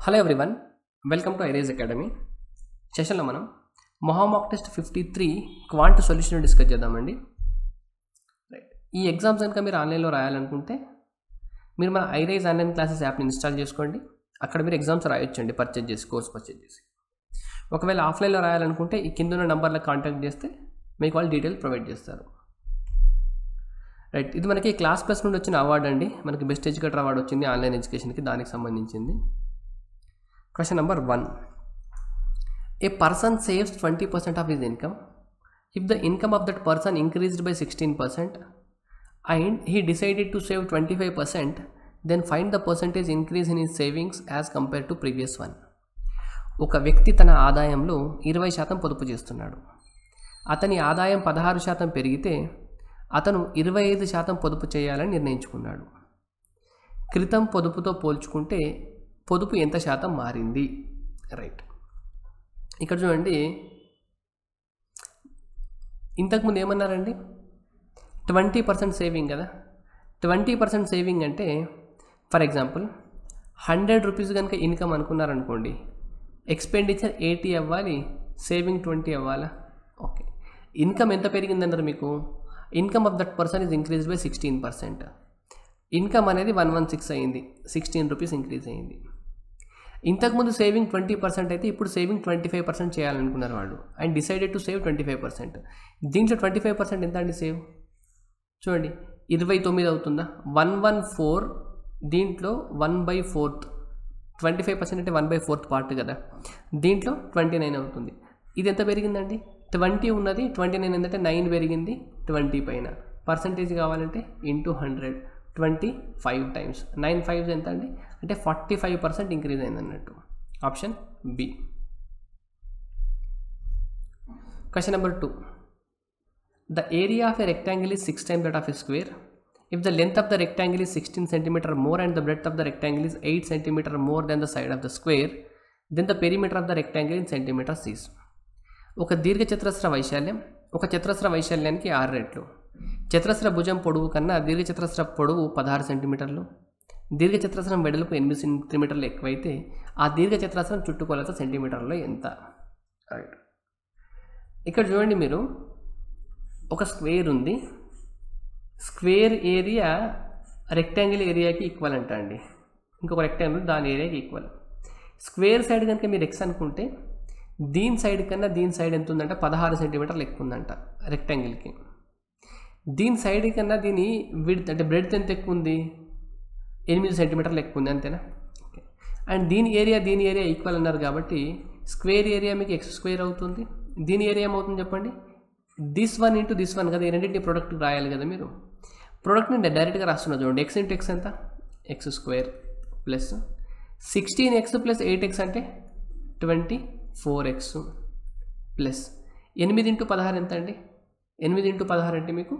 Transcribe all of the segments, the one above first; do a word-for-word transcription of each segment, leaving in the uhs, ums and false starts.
Hello everyone, welcome to ఐరేజ్ academy. సెషన్లో మనం మొహామాక్ test fifty three quant solution discuss చేద్దామండి. రైట్, ఈ ఎగ్జామ్స్ కనుక మీరు ఆన్లైన్లో రాయాలనుకుంటే మీరు మన ఐరేజ్ ఆన్లైన్ క్లాసెస్ యాప్ని ఇన్స్టాల్ చేసుకోండి. అక్కడ మీరు ఎగ్జామ్స్ రాయొచ్చండి, పర్చేజ్ చేసి, కోర్స్ పర్చేజ్ చేసి. ఒకవేళ ఆఫ్లైన్లో రాయాలనుకుంటే ఈ కింద ఉన్న నంబర్లకు కాంటాక్ట్ చేస్తే మీకు వాళ్ళు డీటెయిల్ ప్రొవైడ్ చేస్తారు. రైట్, ఇది మనకి క్లాస్ ప్లస్ నుండి వచ్చిన అవార్డు అండి. మనకి బెస్ట్ ఎడ్యుకేటర్ అవార్డు వచ్చింది ఆన్లైన్ ఎడ్యుకేషన్కి, దానికి సంబంధించింది. Question number one. A person saves twenty percent of his income. If the income of that person increased by sixteen percent and he decided to save twenty-five percent, then find the percentage increase in his savings as compared to previous one. ఒక వ్యక్తి తన ఆదాయంలో ఇరవై శాతం పొదుపు చేస్తున్నాడు. అతని ఆదాయం పదహారు శాతం పెరిగితే అతను ఇరవై ఐదు శాతం పొదుపు చేయాలని నిర్ణయించుకున్నాడు. క్రితం పొదుపుతో పోల్చుకుంటే పొదుపు ఎంత శాతం మారింది? రైట్, ఇక్కడ చూడండి, ఇంతకుముందు ఏమన్నారండి? ట్వంటీ పర్సెంట్ సేవింగ్ కదా. ట్వంటీ పర్సెంట్ సేవింగ్ అంటే ఫర్ ఎగ్జాంపుల్ హండ్రెడ్ రూపీస్ కనుక ఇన్కమ్ అనుకున్నారనుకోండి, ఎక్స్పెండిచర్ ఎయిటీ అవ్వాలి, సేవింగ్ ట్వంటీ అవ్వాలా? ఓకే, ఇన్కమ్ ఎంత పెరిగిందన్నారు మీకు? Income of that person is increase by sixteen percent. Income అనేది వన్ వన్ సిక్స్ అయింది, సిక్స్టీన్ రూపీస్ ఇంక్రీజ్ అయింది. ఇంతకుముందు సేవింగ్ ట్వంటీ పర్సెంట్ అయితే ఇప్పుడు సేవింగ్ ట్వంటీ ఫైవ్ పర్సెంట్ చేయాలనుకున్నారు వాళ్ళు, and decided to save twenty five percent. దీంట్లో ట్వంటీ ఫైవ్ పర్సెంట్ ఎంత అండి సేవ్? చూడండి, ఇరవై తొమ్మిది అవుతుందా? వన్ వన్ ఫోర్, దీంట్లో one by fourth, twenty five percent అంటే వన్ బై ఫోర్త్ పార్ట్ కదా, దీంట్లో ట్వంటీ నైన్ అవుతుంది. ఇది ఎంత పెరిగిందండి? ట్వంటీ ఉన్నది, ట్వంటీ నైన్ ఏంటంటే నైన్ పెరిగింది ట్వంటీ పైన. పర్సంటేజ్ కావాలంటే into hundred, twenty five times nine five ఎంత అండి? అంటే ఫార్టీ ఫైవ్ పర్సెంట్ ఇంక్రీజ్ అయింది అన్నట్టు. Option B. Question number two. The area of a rectangle is six times that of a square. If the length of the rectangle is sixteen centimetre more and the breadth of the rectangle is eight centimetre more then the side of the square, then the perimeter of the rectangle in centimetres is. ఒక దీర్ఘచతురస్ర వైశాల్యం ఒక చతురస్ర వైశాల్యానికి ఆరు రెట్లు. చతురస్ర భుజం పొడవు కన్నా దీర్ఘచతురస్ర పొడవు పదహారు సెంటీమీటర్లు, దీర్ఘచతురస్రం వెడల్పు ఎనిమిది సెంటీమీటర్లు ఎక్కువైతే ఆ దీర్ఘచతురస్రం చుట్టుకొలత సెంటీమీటర్లో ఎంత? రైట్, ఇక్కడ చూడండి, మీరు ఒక స్క్వేర్ ఉంది, స్క్వేర్ ఏరియా రెక్టాంగిల్ ఏరియాకి ఈక్వల్ అంట అండి. ఇంకొక రెక్టాంగిల్ దాని ఏరియాకి ఈక్వల్. స్క్వేర్ సైడ్ కనుక మీరు ఎక్స్ అనుకుంటే దీని సైడ్ కన్నా దీని సైడ్ ఎంత ఉందంట? పదహారు సెంటీమీటర్లు ఎక్కువ ఉందంట రెక్టాంగిల్కి. దీని సైడ్ కన్నా దీని విడ్త్ అంటే బ్రెడ్త్ ఎంత ఎక్కువ ఉంది? ఎనిమిది సెంటీమీటర్లు ఎక్కువ ఉంది, అంతేనా? ఓకే, అండ్ దీని ఏరియా దీని ఏరియా ఈక్వల్ అన్నారు కాబట్టి స్క్వేర్ ఏరియా మీకు ఎక్స్ స్క్వేర్ అవుతుంది. దీని ఏరియా ఏమవుతుంది చెప్పండి? This one into this one కదా, ఈ రెండింటిని ప్రోడక్ట్ రాయాలి కదా మీరు. ప్రోడక్ట్ని డైరెక్ట్గా రాస్తున్నా చూడండి. ఎక్స్ ఇంటూ ఎక్స్ ఎంత? X square plus sixteen X plus eight X అంటే ట్వంటీ ఫోర్ ఎక్స్ ప్లస్ ఎనిమిది ఇంటూ పదహారు ఎంత అండి? ఎనిమిది ఇంటూ పదహారు అంటే మీకు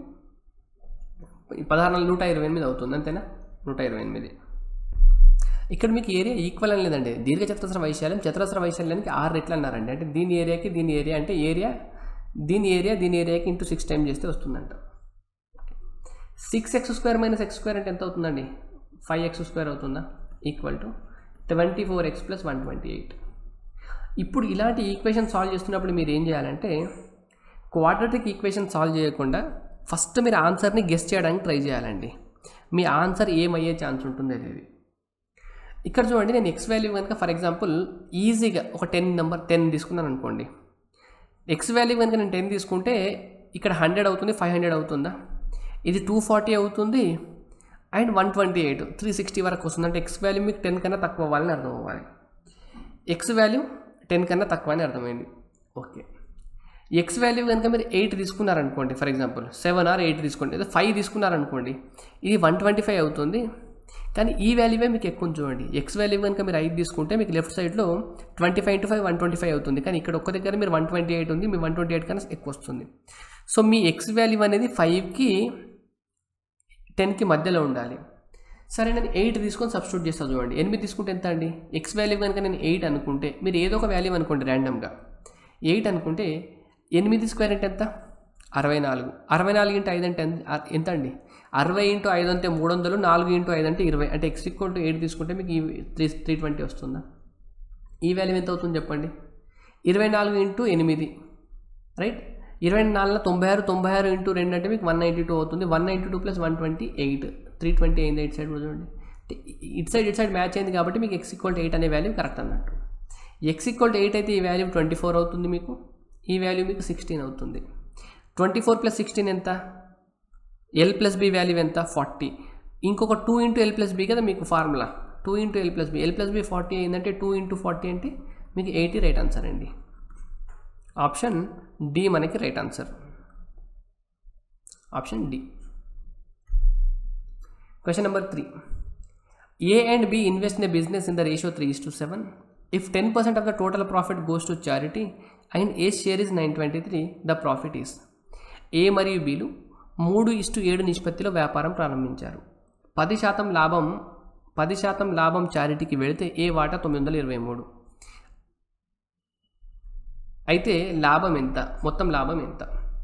పదహారు నాలుగు నూట ఇరవై ఎనిమిది అవుతుంది, అంతేనా? నూట ఇరవై ఎనిమిది. ఇక్కడ మీకు ఏరియా ఈక్వల్ అని లేదండి. దీర్ఘచతురస్ర వైశాల్యం చతురస్ర వైశాల్యానికి ఆరు రెట్లు అన్నారండి. అంటే దీని ఏరియాకి దీని ఏరియా అంటే ఏరియా దీని ఏరియా దీని ఏరియాకి ఇంటూ సిక్స్ టైం చేస్తే వస్తుందంట. Six X square minus X square అంటే ఎంత అవుతుందండి? ఫైవ్ ఎక్స్ స్క్వేర్ అవుతుందా? Equal to twenty four X plus one twenty eight. ఇప్పుడు ఇలాంటి ఈక్వేషన్ సాల్వ్ చేస్తున్నప్పుడు మీరు ఏం చేయాలంటే క్వాడ్రాటిక్ ఈక్వేషన్ సాల్వ్ చేయకుండా ఫస్ట్ మీరు ఆన్సర్ని గెస్ చేయడానికి ట్రై చేయాలండి. మీ ఆన్సర్ ఏమయ్యే ఛాన్స్ ఉంటుంది అనేది. ఇక్కడ చూడండి, నేను ఎక్స్ వాల్యూ కనుక ఫర్ ఎగ్జాంపుల్ ఈజీగా ఒక టెన్ నెంబర్ టెన్ తీసుకున్నాను అనుకోండి. ఎక్స్ వాల్యూ కనుక నేను టెన్ తీసుకుంటే ఇక్కడ హండ్రెడ్ అవుతుంది, ఫైవ్ హండ్రెడ్ అవుతుందా? ఇది టూ ఫార్టీ అవుతుంది and one twenty eight three sixty వరకు వస్తుంది. అంటే ఎక్స్ వాల్యూ మీకు టెన్ కన్నా తక్కువ అవ్వాలని అర్థం అవ్వాలి. ఎక్స్ వాల్యూ టెన్ కన్నా తక్కువ అని అర్థమైంది. ఓకే, ఎక్స్ వాల్యూ కనుక మీరు ఎయిట్ తీసుకున్నారనుకోండి, for example seven or eight తీసుకోండి, అదే ఫైవ్ తీసుకున్నారనుకోండి, ఇది వన్ ట్వంటీ ఫైవ్ అవుతుంది. కానీ ఈ వాల్యూవే మీకు ఎక్కువ చూడండి. ఎక్స్ వాల్యూ కనుక మీరు ఐదు తీసుకుంటే మీకు లెఫ్ట్ సైడ్లో twenty five into five one twenty five అవుతుంది. కానీ ఇక్కడ ఒక్క దగ్గర మీరు వన్ ట్వంటీ ఎయిట్ ఉంది, మీ వన్ ట్వంటీ ఎయిట్ కన్నా ఎక్కువ వస్తుంది. సో మీ ఎక్స్ వాల్యూ అనేది ఫైవ్కి టెన్కి మధ్యలో ఉండాలి. సరే, నేను ఎయిట్ తీసుకొని సబ్స్టిట్యూట్ చేస్తాను చూడండి. ఎనిమిది తీసుకుంటే ఎంత అండి? ఎక్స్ వాల్యూ కనుక నేను ఎయిట్ అనుకుంటే మీరు ఏదో ఒక వాల్యూ అనుకోండి ర్యాండమ్గా. ఎయిట్ అనుకుంటే ఎనిమిది స్క్వేర్ అంటే ఎంత? అరవై నాలుగు. అరవై నాలుగు ఇంటూ ఐదు అంటే ఎంత అండి? అరవై ఇంటూ ఐదు అంటే మూడు వందలు, నాలుగు ఇంటూ ఐదు అంటే ఇరవై. అంటే ఎక్స్ ఈక్వల్ టు ఎయిట్ తీసుకుంటే మీకు త్రీ త్రీ ట్వంటీ వస్తుందా? ఈ వాల్యూ ఎంత అవుతుంది చెప్పండి, ఇరవై నాలుగు ఇంటూ ఎనిమిది రైట్, ఇరవై నాలుగు తొంభై ఆరు తొంభై ఆరు ఇంటూ రెండు అంటే మీకు వన్ నైంటీ టూ అవుతుంది. One ninety two plus one twenty eight three twenty అయింది. ఇటు సైడ్ చూడండి, ఇటు సైడ్ ఇటు సైడ్ మ్యాచ్ అయింది కాబట్టి మీకు ఎక్స్ ఈక్వల్ టు ఎయిట్ అనే వాల్యూ కరెక్ట్ అన్నట్టు. ఎక్స్ ఈక్వల్ టు ఎయిట్ అయితే ఈ వాల్యూ ట్వంటీ ఫోర్ అవుతుంది, మీకు ఈ వాల్యూ మీకు సిక్స్టీన్ అవుతుంది. ట్వంటీ ఫోర్ ప్లస్ సిక్స్టీన్ ఎంత, ఎల్ ప్లస్ బి వాల్యూ ఎంత ఫార్టీ, ఇంకొక two into L plus B కదా మీకు formula, two into L plus B, L plus B forty అయిందంటే టూ ఇంటూ ఫార్టీ అంటే మీకు ఎయిటీ రైట్ ఆన్సర్ అండి. ఆప్షన్ డి మనకి right answer, option D. Question number three, A and B invest in a business in the ratio three is to seven. If ten percent of the total profit goes to charity and A share is nine twenty three, the profit is. A మరియు బిలు మూడు is to ఏడు నిష్పత్తిలో వ్యాపారం ప్రారంభించారు. పది శాతం లాభం పది శాతం లాభం చారిటీకి వెళితే ఏ వాటా తొమ్మిది వందల ఇరవై మూడు. అయితే లాభం ఎంత, మొత్తం లాభం ఎంత?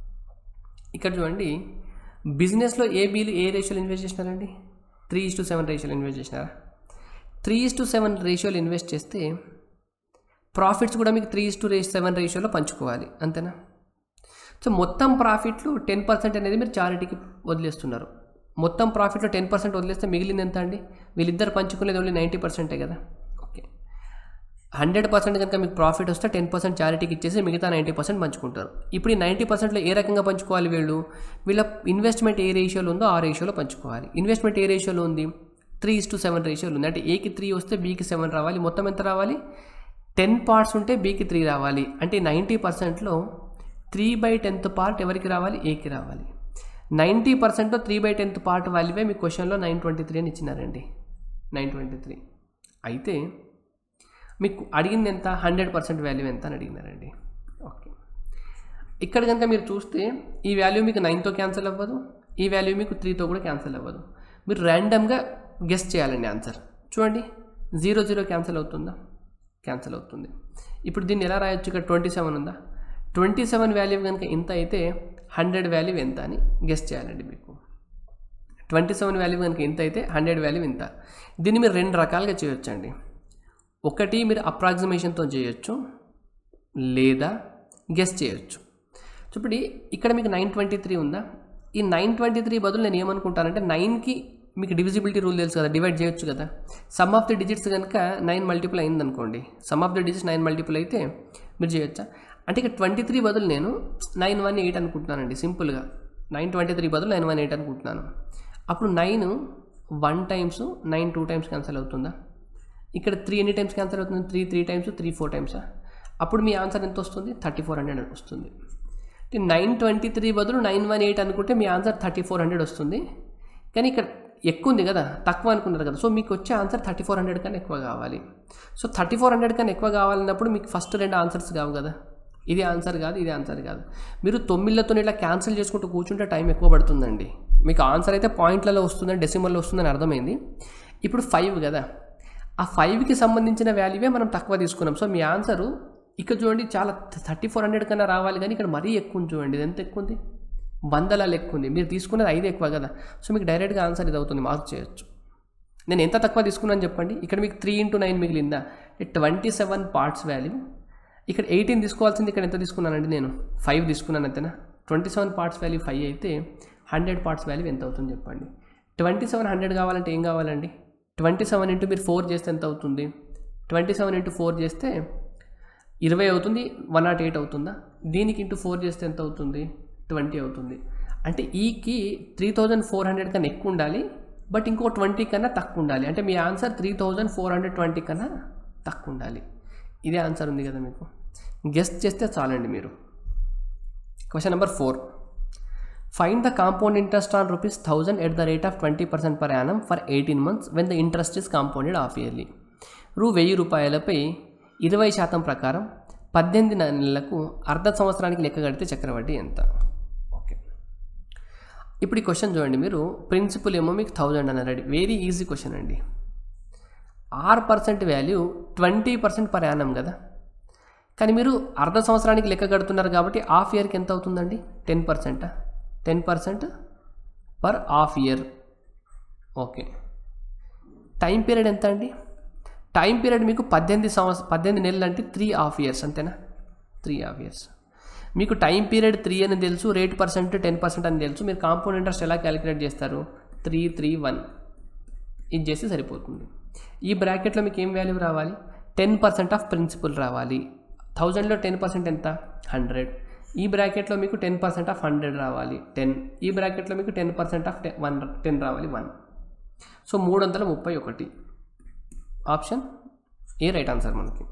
ఇక్కడ చూడండి, బిజినెస్లో ఏ బీలు ఏ రేషియోలో ఇన్వెస్ట్ చేసినారండి, త్రీ ఇస్ టు సెవెన్ రేషియోలో ఇన్వెస్ట్ చేసినారా? త్రీ ఇస్ టు సెవెన్ రేషియోలో ఇన్వెస్ట్ చేస్తే ప్రాఫిట్స్ కూడా మీకు three is to ra seven రేషియోలో పంచుకోవాలి, అంతేనా? సో మొత్తం ప్రాఫిట్లు టెన్ పర్సెంట్ అనేది మీరు చారిటీకి వదిలేస్తున్నారు. మొత్తం ప్రాఫిట్లో టెన్ పర్సెంట్ వదిలేస్తే మిగిలింది ఎంత అండి? వీళ్ళిద్దరు పంచుకునేది ఓన్లీ నైంటీ పర్సెంటే కదా. ఓకే, హండ్రెడ్ పర్సెంట్ కనుక మీకు ప్రాఫిట్ వస్తే టెన్ పర్సెంట్ చారిటీకి ఇచ్చేసి మిగతా నైంటీ పర్సెంట్ పంచుకుంటారు. ఇప్పుడు ఈ నైంటీ పర్సెంట్లో ఏ రకంగా పంచుకోవాలి? వీళ్ళు వీళ్ళ ఇన్వెస్ట్మెంట్ ఏ రేషియోలో ఉందో ఆ రేషియోలో పంచుకోవాలి. ఇన్వెస్ట్మెంట్ ఏ రేషియోలో ఉంది? త్రీ ఇస్ టు సెవెన్ రేషియోలో ఉంది. అంటే ఏకి త్రీ వస్తే బీకి సెవెన్ రావాలి. మొత్తం ఎంత రావాలి? టెన్ పార్ట్స్ ఉంటే బీకి త్రీ రావాలి. అంటే నైంటీ పర్సెంట్లో త్రీ బై టెన్త్ పార్ట్ ఎవరికి రావాలి? ఏకి రావాలి. నైంటీ పర్సెంట్లో త్రీ బై టెన్త్ పార్ట్ వాల్యూవే మీ క్వశ్చన్లో నైన్ ట్వంటీ త్రీ అని ఇచ్చినారండి, నైన్ ట్వంటీ త్రీ. అయితే మీకు అడిగింది ఎంత? హండ్రెడ్ పర్సెంట్ వాల్యూ ఎంత అని అడిగినారండి. ఓకే, ఇక్కడ కనుక మీరు చూస్తే ఈ వాల్యూ మీకు నైన్తో క్యాన్సిల్ అవ్వదు, ఈ వాల్యూ మీకు త్రీతో కూడా క్యాన్సిల్ అవ్వదు. మీరు ర్యాండమ్గా గెస్ చేయాలండి ఆన్సర్. చూడండి, జీరో జీరో క్యాన్సిల్ అవుతుందా? క్యాన్సిల్ అవుతుంది. ఇప్పుడు దీన్ని ఎలా రాయొచ్చు? ఇక్కడ ట్వంటీ సెవెన్ ఉందా? ట్వంటీ సెవెన్ వాల్యూ కనుక ఇంత అయితే హండ్రెడ్ వాల్యూ ఎంత అని గెస్ చేయాలండి. మీకు ట్వంటీ సెవెన్ వాల్యూ కనుక ఇంత అయితే హండ్రెడ్ వాల్యూ ఇంత. దీన్ని మీరు రెండు రకాలుగా చేయొచ్చండి. ఒకటి మీరు అప్రాక్సిమేషన్తో చేయొచ్చు, లేదా గెస్ చేయొచ్చు. ఇప్పుడు ఇక్కడ మీకు నైన్ ట్వంటీ త్రీ ఉందా? ఈ నైన్ ట్వంటీ త్రీ బదులు నేను ఏమనుకుంటానంటే నైన్కి మీకు డివిజిబిలిటీ రూల్ తెలుసు కదా, డివైడ్ చేయొచ్చు కదా. సమ్ ఆఫ్ ది డిజిట్స్ కనుక నైన్ మల్టిపుల్ అయింది అనుకోండి, sum of the digits nine multiple అయితే మీరు చేయొచ్చా? అంటే ఇక ట్వంటీ త్రీ బదులు నేను నైన్ వన్ ఎయిట్ అనుకుంటున్నానండి. సింపుల్గా నైన్ ట్వంటీ త్రీ బదులు నైన్ వన్ ఎయిట్ అనుకుంటున్నాను. అప్పుడు nine one times, nine two times cancel అవుతుందా? ఇక్కడ త్రీ ఎన్ని టైమ్స్ క్యాన్సిల్ అవుతుంది? Three three times, three four టైమ్సా? అప్పుడు మీ ఆన్సర్ ఎంత వస్తుంది? థర్టీ ఫోర్ హండ్రెడ్ వస్తుంది. నైన్ ట్వంటీ త్రీ బదులు నైన్ వన్ ఎయిట్ అనుకుంటే మీ ఆన్సర్ థర్టీ ఫోర్ హండ్రెడ్ వస్తుంది. కానీ ఇక్కడ ఎక్కువ ఉంది కదా, తక్కువ అనుకున్నారు కదా. సో మీకు వచ్చే ఆన్సర్ థర్టీ ఫోర్ హండ్రెడ్ కన్నా ఎక్కువ కావాలి. సో థర్టీ ఫోర్ హండ్రెడ్ కన్నా ఎక్కువ కావాలన్నప్పుడు మీకు ఫస్ట్ రెండు ఆన్సర్స్ కావు కదా. ఇది ఆన్సర్ కాదు, ఇది ఆన్సర్ కాదు. మీరు తొమ్మిదిలతో ఇట్లా క్యాన్సిల్ చేసుకుంటూ కూర్చుంటే టైం ఎక్కువ పడుతుందండి. మీకు ఆన్సర్ అయితే పాయింట్లలో వస్తుందని, డెసిమల్లో వస్తుందని అర్థమైంది. ఇప్పుడు ఫైవ్ కదా, ఆ ఫైవ్కి సంబంధించిన వాల్యూవే మనం తక్కువ తీసుకున్నాం. సో మీ ఆన్సరు ఇక్కడ చూడండి చాలా థర్టీ ఫోర్ హండ్రెడ్ కన్నా రావాలి, కానీ ఇక్కడ మరీ ఎక్కువ ఉంది. చూడండి ఇది ఎంత ఎక్కువ ఉంది, వందల ఎక్కువ ఉంది. మీరు తీసుకున్నది ఐదు ఎక్కువ కదా. సో మీకు డైరెక్ట్గా ఆన్సర్ ఇది అవుతుంది, మార్క్ చేయొచ్చు. నేను ఎంత తక్కువ తీసుకున్నాను చెప్పండి. ఇక్కడ మీకు త్రీ ఇంటూ నైన్ మిగిలిందా? Twenty seven parts value. ఇక్కడ ఎయిటీన్ తీసుకోవాల్సింది, ఇక్కడ ఎంత తీసుకున్నానండి నేను? ఫైవ్ తీసుకున్నాను అంతేనా? Twenty seven parts value five అయితే హండ్రెడ్ పార్ట్స్ వాల్యూ ఎంత అవుతుంది చెప్పండి. ట్వంటీ సెవెన్ హండ్రెడ్ కావాలంటే ఏం కావాలండి? ట్వంటీ సెవెన్ ఇంటూ మీరు ఫోర్ చేస్తే ఎంత అవుతుంది? ట్వంటీ సెవెన్ ఇంటూ ఫోర్ చేస్తే ఇరవై అవుతుంది, వన్ నాట్ ఎయిట్ అవుతుందా? దీనికి ఇంటూ ఫోర్ చేస్తే ఎంత అవుతుంది? ట్వంటీ అవుతుంది. అంటే ఈకి త్రీ థౌజండ్ ఫోర్ హండ్రెడ్ కన్నా ఎక్కువ ఉండాలి, బట్ ఇంకో ట్వంటీ కన్నా తక్కువ ఉండాలి. అంటే మీ answer three thousand four hundred twenty కన్నా తక్కువ ఉండాలి. ఇదే ఆన్సర్ ఉంది కదా మీకు. గెస్ట్ చేస్తే చాలండి మీరు. Question number four, find the compound interest on rupees thousand at the rate of twenty percent per annum for eighteen months when the interest is compounded half yearly. రూ వెయ్యి రూపాయలపై ఇరవై శాతం ప్రకారం పద్దెనిమిది నెలలకు అర్ధ సంవత్సరానికి లెక్క కడితే చక్రవడ్డీ ఎంత? ఓకే, ఇప్పుడు ఈ క్వశ్చన్ చూడండి. మీరు ప్రిన్సిపల్ ఏమో మీకు థౌజండ్ అన్నారండి. వెరీ ఈజీ క్వశ్చన్ అండి. ఆరు percent value twenty percent per annum కదా, కానీ మీరు అర్ధ సంవత్సరానికి లెక్క కడుతున్నారు కాబట్టి హాఫ్ ఇయర్కి ఎంత అవుతుందండి? టెన్ పర్సెంటా? Ten percent per half year. Okay, time period ఎంత అండి? టైం పీరియడ్ మీకు పద్దెనిమిది సంవత్సరం పద్దెనిమిది నెలలు అంటే త్రీ హాఫ్ ఇయర్స్ అంతేనా, త్రీ హాఫ్ ఇయర్స్. మీకు టైం పీరియడ్ త్రీ అని తెలుసు, రేట్ పర్సెంట్ టెన్ పర్సెంట్ అని తెలుసు. మీరు కాంపౌండ్ ఇంట్రెస్ట్ ఎలా క్యాలిక్యులేట్ చేస్తారు? త్రీ త్రీ వన్ ఇది చేస్తే సరిపోతుంది. ఈ బ్రాకెట్లో మీకు ఏం వాల్యూ రావాలి? టెన్ పర్సెంట్ ఆఫ్ ప్రిన్సిపల్ రావాలి. థౌజండ్లో టెన్ పర్సెంట్ ఎంత? హండ్రెడ్. ఈ బ్రాకెట్లో మీకు టెన్ పర్సెంట్ ఆఫ్ హండ్రెడ్ రావాలి, టెన్. ఈ బ్రాకెట్లో మీకు ten percent of ten one ten రావాలి, వన్. సో మూడు వందల ముప్పై ఒకటి ఆప్షన్ ఏ రైట్ ఆన్సర్ మనకి.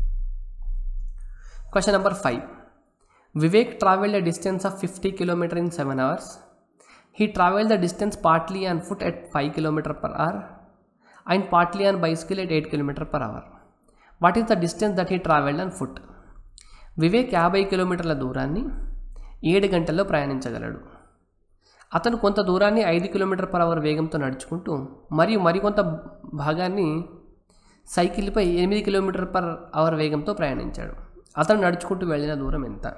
Question number five. Vivek traveled a distance of fifty kilometers in seven hours. He traveled the distance partly on foot at five kilometers per hour and partly on bicycle at eight kilometers per hour. What is the distance that he traveled on foot? Vivek యాభై కిలోమీటర్ల దూరాన్ని ఏడు గంటల్లో ప్రయాణించగలడు. అతను కొంత దూరాన్ని ఐదు kilometre per hour వేగంతో నడుచుకుంటూ మరియు మరికొంత భాగాన్ని సైకిల్పై ఎనిమిది కిలోమీటర్ పర్ అవర్ వేగంతో ప్రయాణించాడు. అతను నడుచుకుంటూ వెళ్ళిన దూరం ఎంత?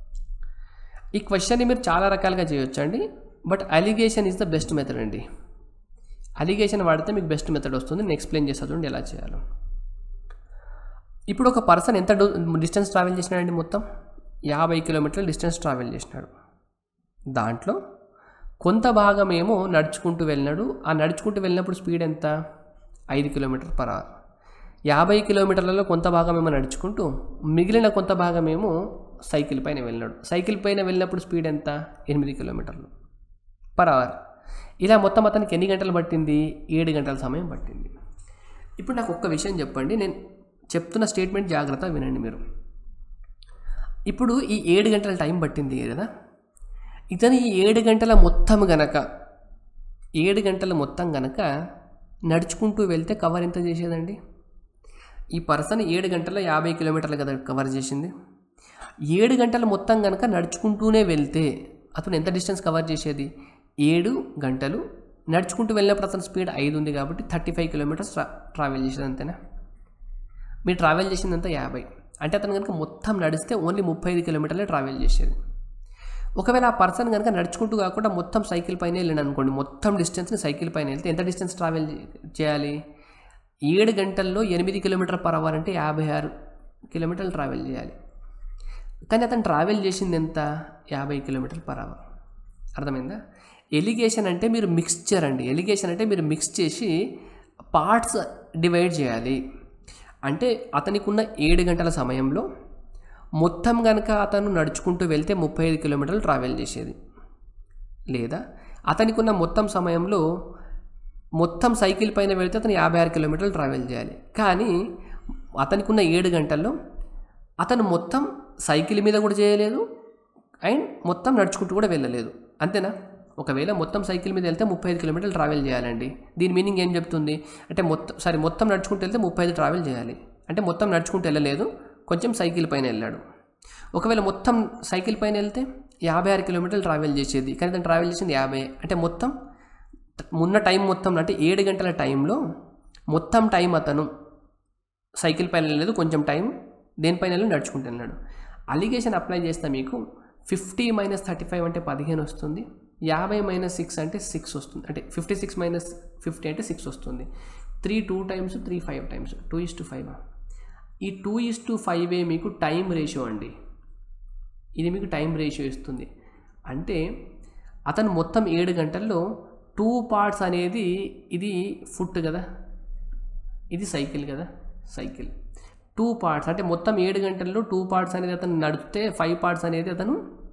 ఈ క్వశ్చన్ని మీరు చాలా రకాలుగా చేయొచ్చు అండి, but alligation is the best method అండి. అలిగేషన్ వాడితే మీకు బెస్ట్ మెథడ్ వస్తుంది. నేను ఎక్స్ప్లెయిన్ చేస్తా చూడండి ఎలా చేయాలో. ఇప్పుడు ఒక పర్సన్ ఎంత డిస్టెన్స్ ట్రావెల్ చేసినాడండి? మొత్తం యాభై కిలోమీటర్ల డిస్టెన్స్ ట్రావెల్ చేసినాడు. దాంట్లో కొంత భాగం ఏమో నడుచుకుంటూ వెళ్ళినాడు. ఆ నడుచుకుంటూ వెళ్ళినప్పుడు స్పీడ్ ఎంత? ఐదు కిలోమీటర్ పర్ అవర్. యాభై కిలోమీటర్లలో కొంత భాగం ఏమో నడుచుకుంటూ మిగిలిన కొంత భాగం ఏమో సైకిల్ పైన వెళ్ళినాడు. సైకిల్ పైన వెళ్ళినప్పుడు స్పీడ్ ఎంత? ఎనిమిది కిలోమీటర్లు పర్ అవర్. ఇలా మొత్తం అతనికి ఎన్ని గంటలు పట్టింది? ఏడు గంటల సమయం పట్టింది. ఇప్పుడు నాకు ఒక్క విషయం చెప్పండి, నేను చెప్తున్న స్టేట్మెంట్ జాగ్రత్తగా వినండి మీరు. ఇప్పుడు ఈ ఏడు గంటల టైం పట్టింది కదా, ఇతను ఈ ఏడు గంటల మొత్తం గనక ఏడు గంటల మొత్తం గనక నడుచుకుంటూ వెళ్తే కవర్ ఎంత చేసేదండి? ఈ పర్సన్ ఏడు గంటల యాభై కిలోమీటర్లు కదా కవర్ చేసింది. ఏడు గంటల మొత్తం కనుక నడుచుకుంటూనే వెళ్తే అతను ఎంత డిస్టెన్స్ కవర్ చేసేది? ఏడు గంటలు. నడుచుకుంటూ వెళ్ళినప్పుడు అతని స్పీడ్ ఐదు ఉంది కాబట్టి thirty five kilometres tra travel చేసేది అంతేనా? మీరు ట్రావెల్ చేసిందంతా యాభై అంటే అతను కనుక మొత్తం నడిస్తే ఓన్లీ ముప్పై ఐదు కిలోమీటర్లే ట్రావెల్ చేసేది. ఒకవేళ ఆ పర్సన్ కనుక నడుచుకుంటూ కాకుండా మొత్తం సైకిల్ పైన వెళ్ళాను అనుకోండి, మొత్తం డిస్టెన్స్ని సైకిల్ పైన వెళ్తే ఎంత డిస్టెన్స్ ట్రావెల్ చేయాలి? ఏడు గంటల్లో ఎనిమిది కిలోమీటర్ పర్ అవర్ అంటే యాభై ఆరు కిలోమీటర్లు ట్రావెల్ చేయాలి. కానీ అతను ట్రావెల్ చేసింది ఎంత? యాభై కిలోమీటర్ పర్ అవర్. అర్థమైందా? ఎలిగేషన్ అంటే మీరు మిక్స్చర్ అండి. ఎలిగేషన్ అంటే మీరు మిక్స్ చేసి పార్ట్స్ డివైడ్ చేయాలి. అంటే అతనికి ఉన్న ఏడు గంటల సమయంలో మొత్తం కనుక అతను నడుచుకుంటూ వెళ్తే ముప్పై ఐదు కిలోమీటర్లు ట్రావెల్ చేసేది, లేదా అతనికి ఉన్న మొత్తం సమయంలో మొత్తం సైకిల్ పైన వెళ్తే అతను యాభై ఆరు కిలోమీటర్లు ట్రావెల్ చేయాలి. కానీ అతనికి ఉన్న ఏడు గంటల్లో అతను మొత్తం సైకిల్ మీద కూడా చేయలేదు అండ్ మొత్తం నడుచుకుంటూ కూడా వెళ్ళలేదు, అంతేనా? ఒకవేళ మొత్తం సైకిల్ మీద వెళ్తే ముప్పై ఐదు కిలోమీటర్లు ట్రావెల్ చేయాలండి. దీని మీనింగ్ ఏం చెప్తుంది అంటే మొత్తం సారీ మొత్తం నడుచుకుంటూ వెళ్తే ముప్పై ఐదు ట్రావెల్ చేయాలి అంటే మొత్తం నడుచుకుంటూ వెళ్ళలేదు, కొంచెం సైకిల్ పైన వెళ్ళాడు. ఒకవేళ మొత్తం సైకిల్ పైన వెళ్తే యాభై ఆరు కిలోమీటర్లు ట్రావెల్ చేసేది, కానీ తను ట్రావెల్ చేసింది యాభై అంటే మొత్తం ఉన్న టైం మొత్తం అంటే ఏడు గంటల టైంలో మొత్తం టైం అతను సైకిల్ పైన వెళ్ళలేదు, కొంచెం టైం దేనిపైన వెళ్ళి నడుచుకుంటూ వెళ్ళాడు. అలిగేషన్ అప్లై చేస్తే మీకు ఫిఫ్టీ మైనస్ థర్టీ ఫైవ్ అంటే పదిహేను వస్తుంది, యాభై మైనస్ సిక్స్ అంటే సిక్స్ వస్తుంది, అంటే ఫిఫ్టీ సిక్స్ మైనస్ ఫిఫ్టీ అంటే సిక్స్ వస్తుంది. Three two times three five times two is to five. ఈ టూ ఈస్ టు ఫైవ్ ఏ మీకు టైం రేషియో అండి. ఇది మీకు టైం రేషియో ఇస్తుంది. అంటే అతను మొత్తం ఏడు గంటల్లో టూ పార్ట్స్ అనేది, ఇది ఫుట్ కదా, ఇది సైకిల్ కదా, సైకిల్ టూ పార్ట్స్ అంటే మొత్తం ఏడు గంటల్లో టూ పార్ట్స్ అనేది అతను నడిపితే ఫైవ్ పార్ట్స్ అనేది అతను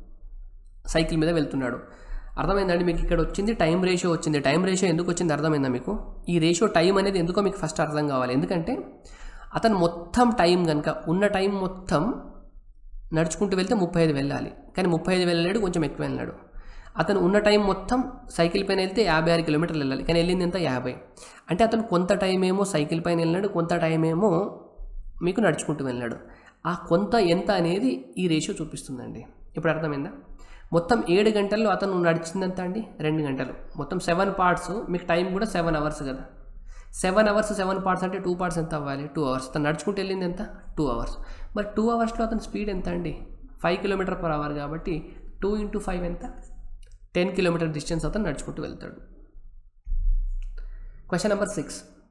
సైకిల్ మీద వెళ్తున్నాడు. అర్థమైందండి మీకు? ఇక్కడ వచ్చింది టైం రేషియో వచ్చింది. టైం రేషియో ఎందుకు వచ్చింది అర్థమైందా మీకు? ఈ రేషియో టైం అనేది ఎందుకో మీకు ఫస్ట్ అర్థం కావాలి. ఎందుకంటే అతను మొత్తం టైం కనుక ఉన్న టైం మొత్తం నడుచుకుంటూ వెళ్తే ముప్పై ఐదు వెళ్ళాలి, కానీ ముప్పై ఐదు వెళ్ళాడు, కొంచెం ఎక్కువ వెళ్ళాడు. అతను ఉన్న టైం మొత్తం సైకిల్ పైన వెళ్తే యాభై ఆరు కిలోమీటర్లు వెళ్ళాలి, కానీ వెళ్ళింది ఎంత? యాభై. అంటే అతను కొంత టైం ఏమో సైకిల్ పైన వెళ్ళాడు, కొంత టైం ఏమో మీకు నడుచుకుంటూ వెళ్ళాడు. ఆ కొంత ఎంత అనేది ఈ రేషియో చూపిస్తుందండి. ఇప్పుడు అర్థమైందా? మొత్తం ఏడు గంటల్లో అతను నడిచిందంత అండి రెండు గంటలు. మొత్తం సెవెన్ పార్ట్స్, మీకు టైం కూడా సెవెన్ అవర్స్ కదా. సెవెన్ అవర్స్ సెవెన్ పార్ట్స్ అంటే టూ పార్ట్స్ ఎంత అవ్వాలి? Two hours. అతను నడుచుకుంటూ వెళ్ళింది ఎంత? Two hours. మరి టూ అవర్స్లో అతని స్పీడ్ ఎంత అండి? ఫైవ్ కిలోమీటర్ పర్ అవర్ కాబట్టి టూ ఇంటూ ఫైవ్ ఎంత? టెన్ కిలోమీటర్ డిస్టెన్స్ అతను నడుచుకుంటూ వెళ్తాడు. Question number six.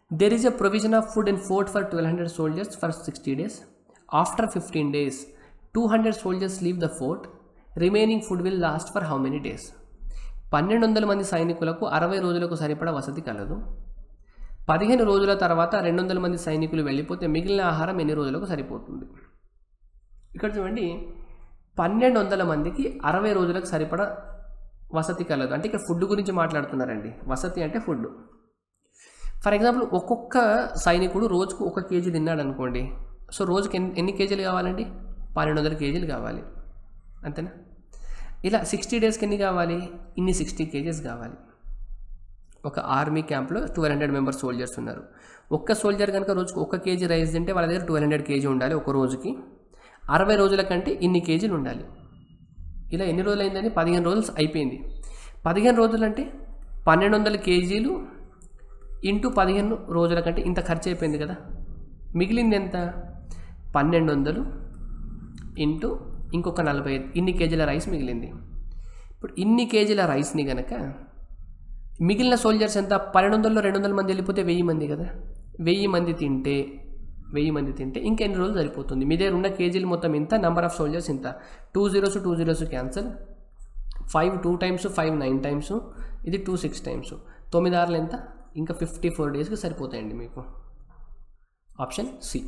There is a provision of food in fort for twelve hundred soldiers for sixty days. After fifteen days, two hundred soldiers leave the fort. Remaining food will last for how many days? పన్నెండు వందల మంది సైనికులకు అరవై రోజులకు సరిపడా వసతి కలదు. పదిహేను రోజుల తర్వాత రెండు వందల మంది సైనికులు వెళ్ళిపోతే మిగిలిన ఆహారం ఎన్ని రోజులకు సరిపోతుంది? ఇక్కడ చూడండి, పన్నెండు వందల మందికి అరవై రోజులకు సరిపడా వసతి కలదు. అంటే ఇక్కడ ఫుడ్ గురించి మాట్లాడుతున్నారండి. వసతి అంటే ఫుడ్. ఫర్ ఎగ్జాంపుల్, ఒక్కొక్క సైనికుడు రోజుకు ఒక కేజీ తిన్నాడు అనుకోండి. సో రోజుకి ఎన్ని ఎన్ని కేజీలు కావాలండి? పన్నెండు వందల కేజీలు కావాలి, అంతేనా? ఇలా సిక్స్టీ డేస్కి ఎన్ని కావాలి? ఇన్ని సిక్స్టీ కేజీస్ కావాలి. ఒక ఆర్మీ క్యాంప్లో ట్వెల్వ్ హండ్రెడ్ మెంబర్స్ సోల్జర్స్ ఉన్నారు. ఒక్క సోల్జర్ కనుక రోజుకు ఒక కేజీ రైస్ తింటే వాళ్ళ దగ్గర ట్వెల్వ్ హండ్రెడ్ కేజీ ఉండాలి ఒక రోజుకి. అరవై రోజుల కంటే ఇన్ని కేజీలు ఉండాలి. ఇలా ఎన్ని రోజులు అయిందని? పదిహేను రోజులు అయిపోయింది. పదిహేను రోజులు అంటే పన్నెండు వందల కేజీలు ఇంటూ పదిహేను రోజుల కంటే ఇంత ఖర్చు అయిపోయింది కదా. మిగిలింది ఎంత? పన్నెండు వందలు ఇంటూ ఇంకొక నలభై ఐదు, ఇన్ని కేజీల రైస్ మిగిలింది. ఇప్పుడు ఇన్ని కేజీల రైస్ని కనుక మిగిలిన సోల్జర్స్ ఎంత? పన్నెండు వందలలో రెండు వందల మంది వెళ్ళిపోతే వెయ్యి మంది కదా. వెయ్యి మంది తింటే వెయ్యి మంది తింటే ఇంకెన్ని రోజులు సరిపోతుంది? మీ దగ్గర ఉన్న కేజీలు మొత్తం ఇంత, నెంబర్ ఆఫ్ సోల్జర్స్ ఇంత. Two zeros two zeros cancel. Five two times, five nine times, ఇది టూ సిక్స్ టైమ్స్. తొమ్మిది ఆరులు ఎంత? ఇంకా ఫిఫ్టీ ఫోర్ డేస్కి సరిపోతాయండి మీకు. Option C.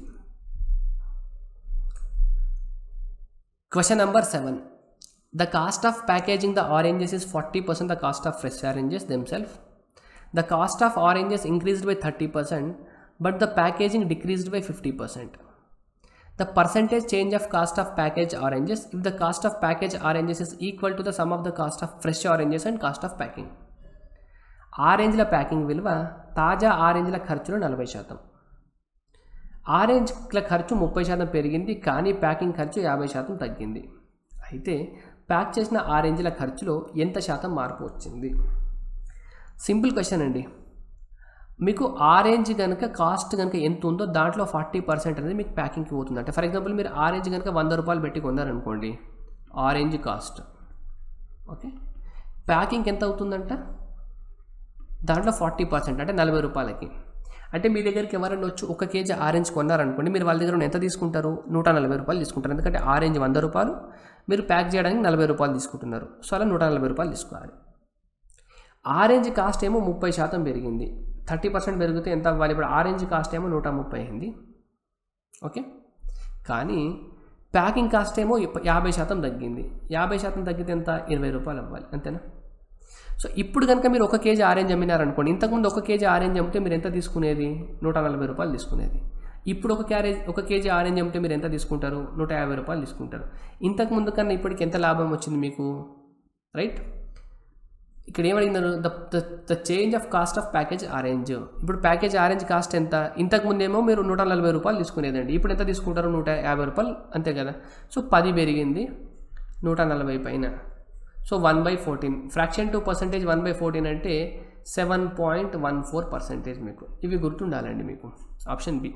Question number seven. The cost of packaging the oranges is forty percent the cost of fresh oranges themselves. The cost of oranges increased by thirty percent, but the packaging decreased by fifty percent. The percentage change of cost of packaged oranges if the cost of packaged oranges is equal to the sum of the cost of fresh oranges and cost of packing. ఆరెంజ్ల packing విలువ తాజా ఆరెంజ్ల ఖర్చులో నలభై శాతం. ఆరెంజ్ల ఖర్చు ముప్పై శాతం పెరిగింది, కానీ ప్యాకింగ్ ఖర్చు యాభై శాతం తగ్గింది. అయితే ప్యాక్ చేసిన ఆరెంజ్ల ఖర్చులో ఎంత శాతం మార్పు వచ్చింది? సింపుల్ క్వశ్చన్ అండి. మీకు ఆరెంజ్ కనుక కాస్ట్ కనుక ఎంత ఉందో దాంట్లో ఫార్టీ పర్సెంట్ అనేది మీకు ప్యాకింగ్కి పోతుంది. అంటే ఫర్ ఎగ్జాంపుల్, మీరు ఆరెంజ్ కనుక వంద రూపాయలు పెట్టి కొన్నారనుకోండి, ఆరెంజ్ కాస్ట్, ఓకే, ప్యాకింగ్ ఎంత అవుతుందంట? దాంట్లో ఫార్టీ పర్సెంట్ అంటే నలభై రూపాయలకి. అంటే మీ దగ్గరికి ఎవరైనా వచ్చి ఒక కేజీ ఆరెంజ్ కొన్నారనుకోండి, మీరు వాళ్ళ దగ్గర ఎంత తీసుకుంటారు? నూట నలభై రూపాయలు తీసుకుంటారు. ఎందుకంటే ఆరెంజ్ వంద రూపాయలు, మీరు ప్యాక్ చేయడానికి నలభై రూపాయలు తీసుకుంటున్నారు. సో అలా నూట నలభై రూపాయలు తీసుకోవాలి. ఆరెంజ్ కాస్ట్ ఏమో ముప్పై శాతం పెరిగింది. థర్టీ పర్సెంట్ పెరిగితే ఎంత అవ్వాలి? ఇప్పుడు ఆరెంజ్ కాస్ట్ ఏమో నూట ముప్పై అయింది, ఓకే. కానీ ప్యాకింగ్ కాస్ట్ ఏమో యాభై శాతం తగ్గింది. యాభై శాతం తగ్గితే ఎంత? ఇరవై రూపాయలు అవ్వాలి, అంతేనా? సో ఇప్పుడు కనుక మీరు ఒక కేజీ ఆరెంజ్ అమ్మినారనుకోండి, ఇంతకుముందు ఒక కేజీ ఆరెంజ్ అమ్మితే మీరు ఎంత తీసుకునేది? నూట నలభై రూపాయలు తీసుకునేది. ఇప్పుడు ఒక క్యారేజ్ ఒక కేజీ ఆరెంజ్ అమ్మితే మీరు ఎంత తీసుకుంటారు? నూట యాభై రూపాయలు తీసుకుంటారు. ఇంతకుముందు కన్నా ఇప్పటికి ఎంత లాభం వచ్చింది మీకు? రైట్. ఇక్కడ ఏమడిగినారు? The the change of cost of package orange. ఇప్పుడు ప్యాకేజ్ ఆరెంజ్ కాస్ట్ ఎంత? ఇంతకుముందేమో మీరు నూట నలభై రూపాయలు తీసుకునేదండి, ఇప్పుడు ఎంత తీసుకుంటారు? నూట యాభై రూపాయలు, అంతే కదా. సో పది పెరిగింది నూట నలభై పైన. So one by fourteen, fraction to percentage one by fourteen అంటే seven point one four percentage. మీకు ఇవి గుర్తుండాలండి మీకు. Option B.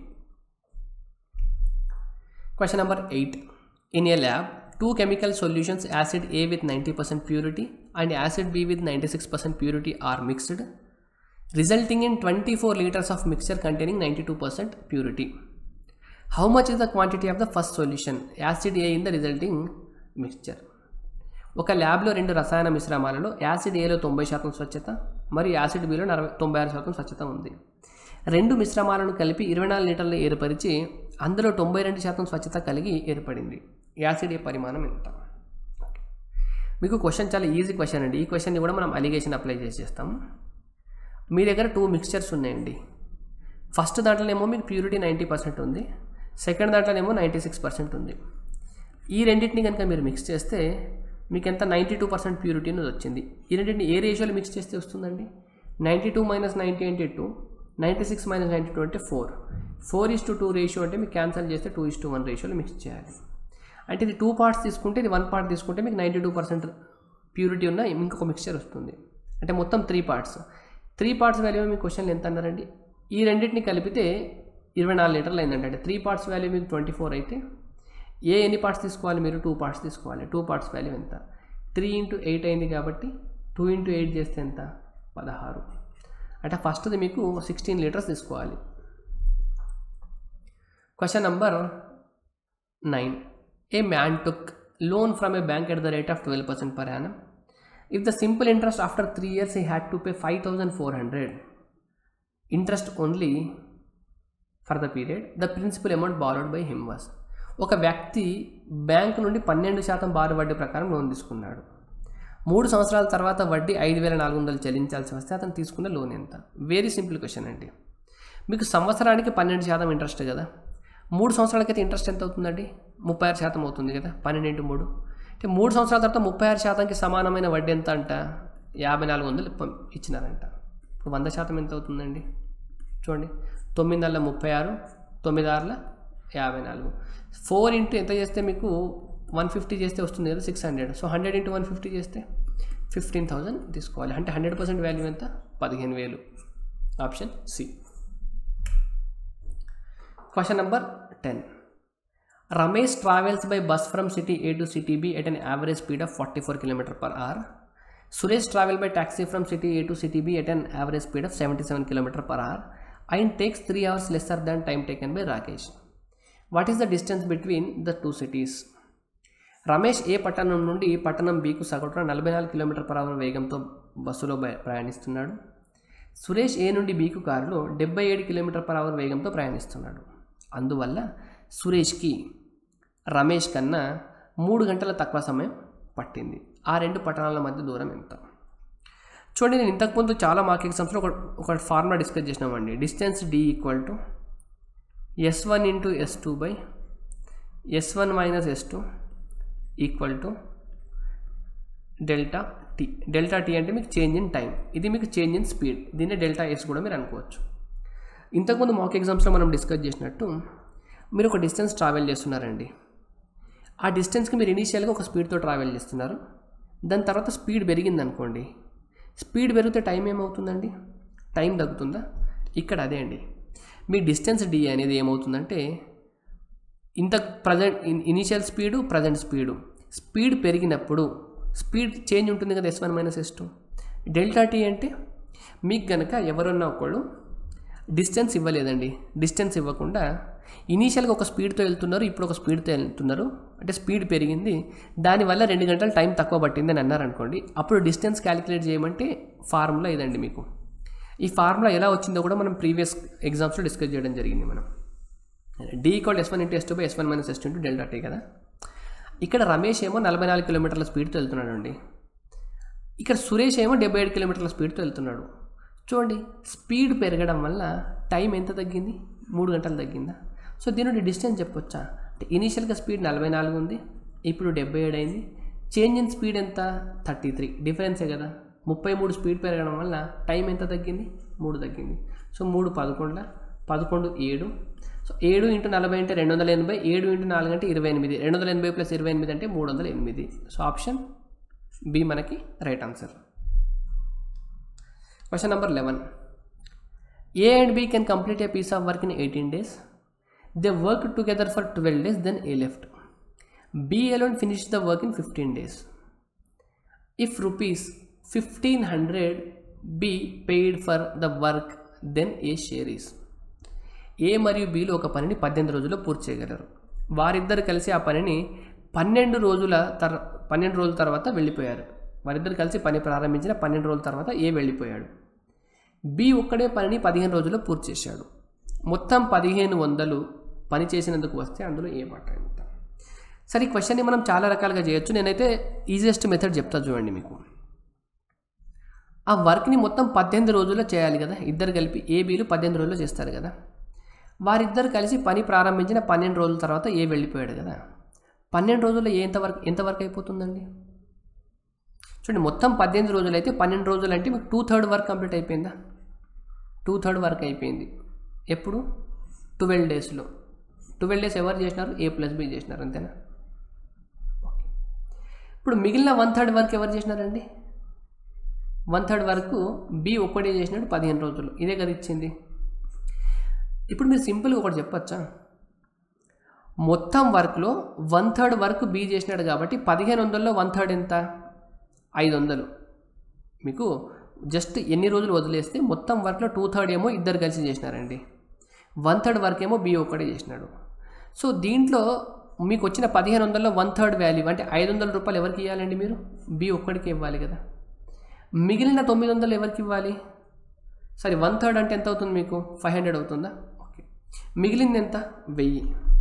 Question number eight. In a lab, two chemical solutions, acid A with ninety percent purity and acid B with ninety-six percent purity, are mixed, resulting in twenty-four liters of mixture containing ninety-two percent purity. How much is the quantity of the first solution, acid A, in the resulting mixture? ఒక ల్యాబ్లో రెండు రసాయన మిశ్రమాలలో acid ఏలో తొంభై శాతం స్వచ్ఛత మరియు acid below నలభై తొంభై ఆరు శాతం స్వచ్ఛత ఉంది. రెండు మిశ్రమాలను కలిపి ఇరవై నాలుగు లీటర్లు ఏర్పరిచి అందులో తొంభై రెండు శాతం స్వచ్ఛత కలిగి ఏర్పడింది. యాసిడ్ ఏ పరిమాణం ఎంత? మీకు క్వశ్చన్ చాలా ఈజీ క్వశ్చన్ అండి. ఈ క్వశ్చన్ని కూడా మనం అలిగేషన్ అప్లై చేసి చేస్తాము. మీ దగ్గర టూ మిక్స్చర్స్ ఉన్నాయండి. ఫస్ట్ దాంట్లోనేమో మీకు ప్యూరిటీ నైంటీ పర్సెంట్ ఉంది, సెకండ్ దాంట్లోనేమో నైంటీ సిక్స్ పర్సెంట్ ఉంది. ఈ రెండింటిని కనుక మీరు మిక్స్ చేస్తే మీకు ఎంత? నైంటీ టూ పర్సెంట్ ప్యూరిటీ అనేది వచ్చింది. ఈ రెండింటిని ఏ రేషియోలో మిక్స్ చేస్తే వస్తుందండి? నైంటీ టూ మైనస్ నైంటీ అంటే two, ninety six minus ninety two అంటే four. Four is to two ratio అంటే మీకు క్యాన్సల్ చేస్తే టూ ఇస్ టు వన్ రేషియోలో మిక్స్ చేయాలి. అంటే ఇది టూ పార్ట్స్ తీసుకుంటే, ఇది వన్ పార్ట్ తీసుకుంటే మీకు నైంటీ టూ పర్సెంట్ ప్యూరిటీ ఉన్న ఇంకొక మిక్స్చర్ వస్తుంది. అంటే మొత్తం three parts three parts value మీకు క్వశ్చన్లు ఎంత అన్నారండి? ఈ రెండింటిని కలిపితే ఇరవై నాలుగు లీటర్లు అయిందంటే, అంటే త్రీ పార్ట్స్ వాల్యూ మీకు ట్వంటీ ఫోర్ అయితే ఏ ఎన్ని పార్ట్స్ తీసుకోవాలి? మీరు టూ పార్ట్స్ తీసుకోవాలి. టూ పార్ట్స్ వాల్యూ ఎంత? త్రీ ఇంటూ ఎయిట్ అయింది కాబట్టి టూ ఇంటూ ఎయిట్ చేస్తే ఎంత? పదహారు. అంటే ఫస్ట్ది మీకు సిక్స్టీన్ లీటర్స్ తీసుకోవాలి. Question number nine. A man took loan from a bank at the rate of twelve percent per annum. If the simple interest after three years he had to pay five thousand four hundred interest only for the period the principal amount borrowed by him was. ఒక వ్యక్తి bank నుండి పన్నెండు శాతం బారు వడ్డీ ప్రకారం loan తీసుకున్నాడు. మూడు సంవత్సరాల తర్వాత వడ్డీ ఐదు వేల నాలుగు వందలు చెల్లించాల్సి వస్తే అతను తీసుకున్న లోన్ ఎంత? వెరీ సింపుల్ క్వశ్చన్ అండి. మీకు సంవత్సరానికి పన్నెండు శాతం ఇంట్రెస్ట్ కదా, మూడు సంవత్సరాలకైతే ఇంట్రెస్ట్ ఎంత అవుతుందండి? ముప్పై ఆరు శాతం అవుతుంది కదా. పన్నెండు ఇంటూ మూడు అంటే మూడు సంవత్సరాల తర్వాత ముప్పై ఆరు శాతానికి సమానమైన వడ్డీ ఎంత అంట? యాభై నాలుగు వందలు ఇచ్చినారంట. ఇప్పుడు వంద శాతం ఎంత అవుతుందండి? చూడండి, తొమ్మిది నెలల ముప్పై ఆరు, తొమ్మిది ఆరుల యాభై నాలుగు. ఫోర్ ఇంటూ ఎంత చేస్తే మీకు వన్ ఫిఫ్టీ చేస్తే వస్తుంది కదా, six hundred. So hundred into one fifty చేస్తే ఫిఫ్టీన్ థౌజండ్ తీసుకోవాలి. అంటే హండ్రెడ్ పర్సెంట్ వాల్యూ ఎంత? పదిహేను వేలు. Option C. Question number ten. Ramesh travels by bus from city A to city B at an average speed of forty four kilometre per hour. Suresh travel by taxi from city A to city B at an average speed of seventy seven kilometre per hour and takes three hours lesser than time taken by Rakesh. What is the distance between the two cities? Ramesh A పట్టణం నుండి పట్టణం బికు సగటున నలభై నాలుగు kilometre per hour వేగంతో బస్సులో ప్రయాణిస్తున్నాడు. సురేష్ ఏ నుండి బికు కారులో డెబ్బై ఏడు కిలోమీటర్ పర్ అవర్ వేగంతో ప్రయాణిస్తున్నాడు. అందువల్ల సురేష్కి రమేష్ కన్నా మూడు గంటల తక్కువ సమయం పట్టింది. ఆ రెండు పట్టణాల మధ్య దూరం ఎంత? చూడండి, నేను ఇంతకుముందు చాలా మార్క్ ఎగ్జామ్స్లో ఒక ఒక ఫార్ములా డిస్కస్ చేసినామండి. Distance D equal to S one into yes two by yes one minus yes two equal to delta T. Delta tea అంటే మీకు చేంజ్ ఇన్ టైం, ఇది మీకు చేంజ్ ఇన్ స్పీడ్. దీన్ని డెల్టా ఎస్ కూడా మీరు అనుకోవచ్చు. ఇంతకుముందు మాక్ ఎగ్జామ్స్లో మనం డిస్కస్ చేసినట్టు మీరు ఒక డిస్టెన్స్ ట్రావెల్ చేస్తున్నారండి. ఆ డిస్టెన్స్కి మీరు ఇనీషియల్గా ఒక స్పీడ్తో ట్రావెల్ చేస్తున్నారు. దాని తర్వాత స్పీడ్ పెరిగింది అనుకోండి. స్పీడ్ పెరిగితే టైం ఏమవుతుందండి? టైం తగ్గుతుందా? ఇక్కడ అదే అండి, మీ డిస్టెన్స్ డి అనేది ఏమవుతుందంటే ఇంత present initial speed present speed speed పెరిగినప్పుడు స్పీడ్ చేంజ్ ఉంటుంది కదా, s one minus yes two. Delta tea అంటే మీకు కనుక ఎవరన్నా ఒకళ్ళు డిస్టెన్స్ ఇవ్వలేదండి, డిస్టెన్స్ ఇవ్వకుండా ఇనీషియల్గా ఒక స్పీడ్తో వెళ్తున్నారు, ఇప్పుడు ఒక స్పీడ్తో వెళ్తున్నారు, అంటే స్పీడ్ పెరిగింది, దానివల్ల రెండు గంటల టైం తక్కువ పట్టింది అని అన్నారనుకోండి. అప్పుడు డిస్టెన్స్ క్యాలిక్యులేట్ చేయమంటే ఫార్ములా ఇదండి. మీకు ఈ ఫార్ములా ఎలా వచ్చిందో కూడా మనం ప్రీవియస్ ఎగ్జామ్స్లో డిస్కస్ చేయడం జరిగింది. మనం d equal s one into yes two by yes one minus yes two into delta t కదా. ఇక్కడ రమేష్ ఏమో నలభై నాలుగు కిలోమీటర్ల స్పీడ్తో వెళ్తున్నాడు అండి. ఇక్కడ సురేష్ ఏమో డెబ్బై ఏడు కిలోమీటర్ల స్పీడ్తో వెళ్తున్నాడు. చూడండి, స్పీడ్ పెరగడం వల్ల టైం ఎంత తగ్గింది? మూడు గంటలు తగ్గిందా? సో దీని నుండి డిస్టెన్స్ చెప్పొచ్చా? అంటే ఇనీషియల్గా స్పీడ్ నలభై నాలుగు ఉంది, ఇప్పుడు డెబ్బై ఏడు అయింది. చేంజ్ ఇన్ స్పీడ్ ఎంత? Thirty three. డిఫరెన్సే కదా. ముప్పై మూడు స్పీడ్ పెరగడం వల్ల టైం ఎంత తగ్గింది? మూడు తగ్గింది. సో మూడు పదకొండుల పదకొండు ఏడు. సో ఏడు ఇంటూ నలభై అంటే రెండు వందల ఎనభై, ఏడు ఇంటూ నాలుగు అంటే ఇరవై ఎనిమిది, రెండు వందల ఎనభై ప్లస్ ఇరవై ఎనిమిది అంటే మూడు వందల ఎనిమిది. సో ఆప్షన్ బి మనకి right answer. Question number eleven. A and B can complete a piece of work in eighteen days. They work together for twelve days, then A left. B alone finish the work in fifteen days. If rupees fifteen hundred be paid for the work, then A share is. A మరియు బిలు ఒక పనిని పద్దెనిమిది రోజుల్లో పూర్తి చేయగలరు. వారిద్దరు కలిసి ఆ పనిని పన్నెండు రోజుల తర్ పన్నెండు రోజుల తర్వాత వెళ్ళిపోయారు. వారిద్దరు కలిసి పని ప్రారంభించిన పన్నెండు రోజుల తర్వాత ఏ వెళ్ళిపోయాడు. బి ఒక్కడే పనిని పదిహేను రోజుల్లో పూర్తి చేశాడు. మొత్తం పదిహేను వందలు పని చేసినందుకు వస్తే అందులో ఏ మాట ఎంత? సరే, ఈ క్వశ్చన్ని మనం చాలా రకాలుగా చేయొచ్చు. నేనైతే ఈజియెస్ట్ మెథడ్ చెప్తా చూడండి. మీకు ఆ వర్క్ని మొత్తం పద్దెనిమిది రోజుల్లో చేయాలి కదా. ఇద్దరు కలిపి ఏ బీలు పద్దెనిమిది రోజుల్లో చేస్తారు కదా. వారిద్దరు కలిసి పని ప్రారంభించిన పన్నెండు రోజుల తర్వాత ఏ వెళ్ళిపోయాడు కదా. పన్నెండు రోజుల్లో ఏ ఎంతవరకు ఎంతవరకు అయిపోతుందండి? చూడండి, మొత్తం పద్దెనిమిది రోజులు అయితే పన్నెండు రోజులు అంటే మీకు టూ థర్డ్ వర్క్ కంప్లీట్ అయిపోయిందా? టూ థర్డ్ వర్క్ అయిపోయింది. ఎప్పుడు? ట్వెల్వ్ డేస్లో. ట్వెల్వ్ డేస్ ఎవరు చేసినారు? ఏ ప్లస్ బి చేసినారు, అంతేనా? ఇప్పుడు మిగిలిన వన్ థర్డ్ వర్క్ ఎవరు చేసినారండి? వన్ థర్డ్ వరకు బి ఒక్కడే చేసినాడు పదిహేను రోజులు. ఇదే కదా ఇచ్చింది. ఇప్పుడు మీరు సింపుల్గా ఒకటి చెప్పచ్చా? మొత్తం వర్క్లో వన్ థర్డ్ వర్క్ బి చేసినాడు కాబట్టి పదిహేను వందల్లో వన్ థర్డ్ ఎంత? ఐదు వందలు. మీకు జస్ట్ ఎన్ని రోజులు వదిలేస్తే మొత్తం వర్క్లో టూ థర్డ్ ఏమో ఇద్దరు కలిసి చేసినారండి, వన్ థర్డ్ వర్క్ ఏమో బి ఒక్కడే చేసినాడు. సో దీంట్లో మీకు వచ్చిన పదిహేను వందలలో వన్ థర్డ్ వాల్యూ అంటే ఐదు వందల రూపాయలు ఎవరికి ఇవ్వాలండి? మీరు బి ఒక్కడికి ఇవ్వాలి కదా. మిగిలిన తొమ్మిది వందలు ఎవరికి ఇవ్వాలి? సరే వన్ థర్డ్ అంటే ఎంత అవుతుంది మీకు? ఫైవ్ హండ్రెడ్ అవుతుందా? ఓకే, మిగిలింది ఎంత? వెయ్యి.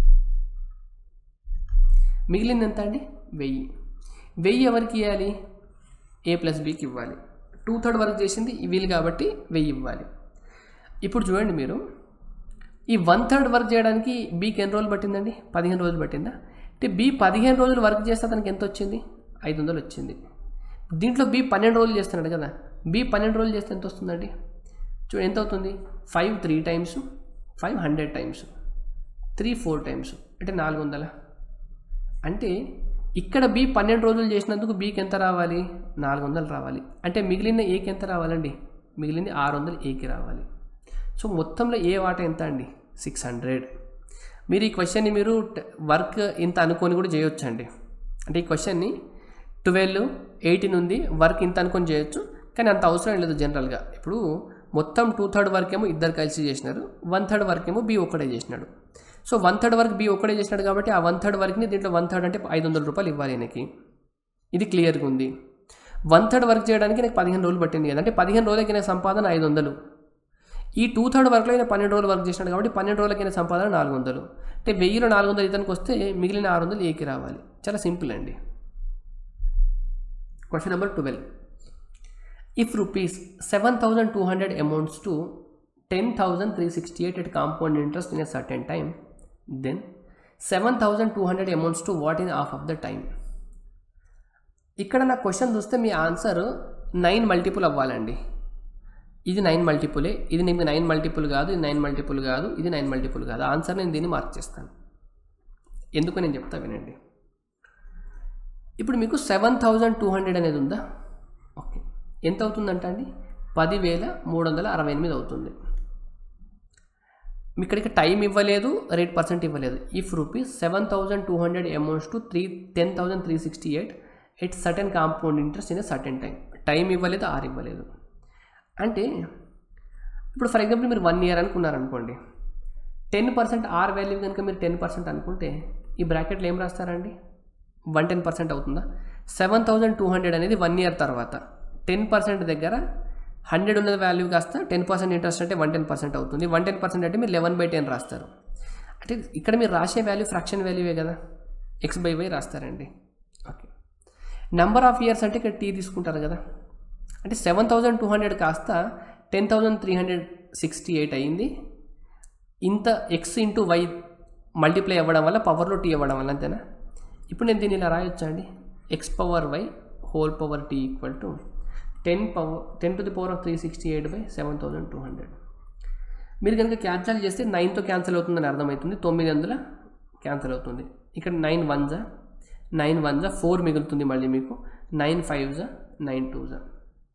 మిగిలింది ఎంత అండి? వెయ్యి. వెయ్యి ఎవరికి ఇవ్వాలి? ఏ ప్లస్ బికి ఇవ్వాలి. టూ థర్డ్ వర్క్ చేసింది వీలు కాబట్టి వెయ్యి ఇవ్వాలి. ఇప్పుడు చూడండి మీరు, ఈ వన్ థర్డ్ వర్క్ చేయడానికి బీకి ఎన్ని రోజులు పట్టిందండి? పదిహేను రోజులు పట్టిందా? అంటే బి పదిహేను రోజులు వర్క్ చేస్తే అతనికి ఎంత వచ్చింది? ఐదు వందలు వచ్చింది. దీంట్లో బి పన్నెండు రోజులు చేస్తున్నాడు కదా, బి పన్నెండు రోజులు చేస్తే ఎంత వస్తుందండి? చూడండి ఎంత అవుతుంది? Five three times, five hundred times, three four times అంటే నాలుగు వందల. అంటే ఇక్కడ బి పన్నెండు రోజులు చేసినందుకు బీకి ఎంత రావాలి? నాలుగు వందలు రావాలి. అంటే మిగిలిన ఏకి ఎంత రావాలండి? మిగిలింది ఆరు వందలు ఏకి రావాలి. సో మొత్తంలో ఏ వాటా ఎంత అండి? Six hundred. మీరు ఈ క్వశ్చన్ని మీరు వర్క్ ఇంత అనుకొని కూడా చేయొచ్చండి. అంటే ఈ క్వశ్చన్ని ట్వెల్వ్ ఎయిటీన్ ఉంది, వర్క్ ఇంత అనుకొని చేయొచ్చు, కానీ అంత అవసరం లేదు జనరల్గా. ఇప్పుడు మొత్తం టూ థర్డ్ వర్క్ ఏమో ఇద్దరు కలిసి చేసినారు, వన్ థర్డ్ వర్క్ ఏమో బి ఒక్కడే చేసినాడు. So one third work B ఒక్కడే చేసినాడు కాబట్టి ఆ వన్ థర్డ్ వర్క్ని దీంట్లో వన్ థర్డ్ అంటే ఐదు వందల రూపాయలు ఇవ్వాలి ఆయనకి. ఇది క్లియర్గా ఉంది. వన్ థర్డ్ వర్క్ చేయడానికి నాకు పదిహేను రోజులు పట్టింది కదా, అంటే పదిహేను రోజులకి నాకు సంపాదన ఐదు వందలు. ఈ టూ థర్డ్ వర్క్లో అయినా పన్నెండు రోజులు వర్క్ చేసినాడు కాబట్టి పన్నెండు రోజులకైనా సంపాదన నాలుగు వందలు. అంటే వెయ్యిలో నాలుగు వందలు ఇతనికి వస్తే మిగిలిన ఆరు వందలు ఏకి రావాలి. చాలా సింపుల్ అండి. Question number twelve. If rupees seven thousand two hundred amounts to ten thousand three sixty eight at compound interest in a certain time, then seven thousand two hundred amounts to what in half of the time. ఇక్కడ నా question చూస్తే మీ answer nine multiple అవ్వాలండి. ఇది nine మల్టిపులే, ఇది నీకు nine multiple కాదు, ఇది nine multiple కాదు, ఇది నైన్ మల్టిపుల్ కాదు. ఆన్సర్ నేను దీన్ని మార్క్ చేస్తాను. ఎందుకు నేను చెప్తా వినండి. ఇప్పుడు మీకు సెవెన్ థౌజండ్ టూ హండ్రెడ్ అనేది ఉందా? ఓకే, ఎంత అవుతుందంట అండి? పదివేల మూడు వందల అరవై ఎనిమిది అవుతుంది. ఇక్కడికి టైం ఇవ్వలేదు, రేట్ పర్సెంట్ ఇవ్వలేదు. If rupees seven thousand two hundred amounts to three ten thousand three sixty eight at certain compound interest in a certain time. Time ఇవ్వలేదు, ఆర్ ఇవ్వలేదు. అంటే ఇప్పుడు ఫర్ ఎగ్జాంపుల్ మీరు వన్ ఇయర్ అనుకున్నారనుకోండి, ten percent R value కనుక మీరు ten percent అనుకుంటే ఈ బ్రాకెట్లో ఏం రాస్తారండి? వన్ టెన్ పర్సెంట్ అవుతుందా? సెవెన్ థౌజండ్ టూ హండ్రెడ్ అనేది వన్ ఇయర్ తర్వాత టెన్ పర్సెంట్ దగ్గర హండ్రెడ్ ఉన్నది వాల్యూ కాస్త టెన్ పర్సెంట్ ఇంట్రెస్ట్ అంటే వన్ టెన్ పర్సెంట్ అవుతుంది. వన్ టెన్ పర్సెంట్ అంటే మీరు లెవెన్ బై టెన్ రాస్తారు. అంటే ఇక్కడ మీరు రాసే వాల్యూ ఫ్రాక్షన్ వాల్యూవే కదా, ఎక్స్ బై వై రాస్తారండి. ఓకే, నెంబర్ ఆఫ్ ఇయర్స్ అంటే ఇక్కడ టీ తీసుకుంటారు కదా. అంటే సెవెన్ థౌజండ్ టూ హండ్రెడ్ కాస్త ten thousand three hundred sixty eight అయింది. ఇంత ఎక్స్ ఇంటూ వై మల్టిప్లై అవ్వడం వల్ల పవర్లో టీ అవ్వడం వల్ల, అంతేనా? ఇప్పుడు నేను దీన్ని ఇలా రాయొచ్చా అండి? X power y whole power t equal to ten power ten to the power of three sixty eight by seven thousand two hundred. మీరు కనుక క్యాన్సల్ చేస్తే నైన్తో క్యాన్సిల్ అవుతుందని అర్థమవుతుంది. తొమ్మిది వందల క్యాన్సిల్ అవుతుంది. ఇక్కడ నైన్ వన్ జా నైన్ వన్ జా ఫోర్ మిగులుతుంది. మళ్ళీ మీకు నైన్ ఫైవ్ జా నైన్ టూ జా.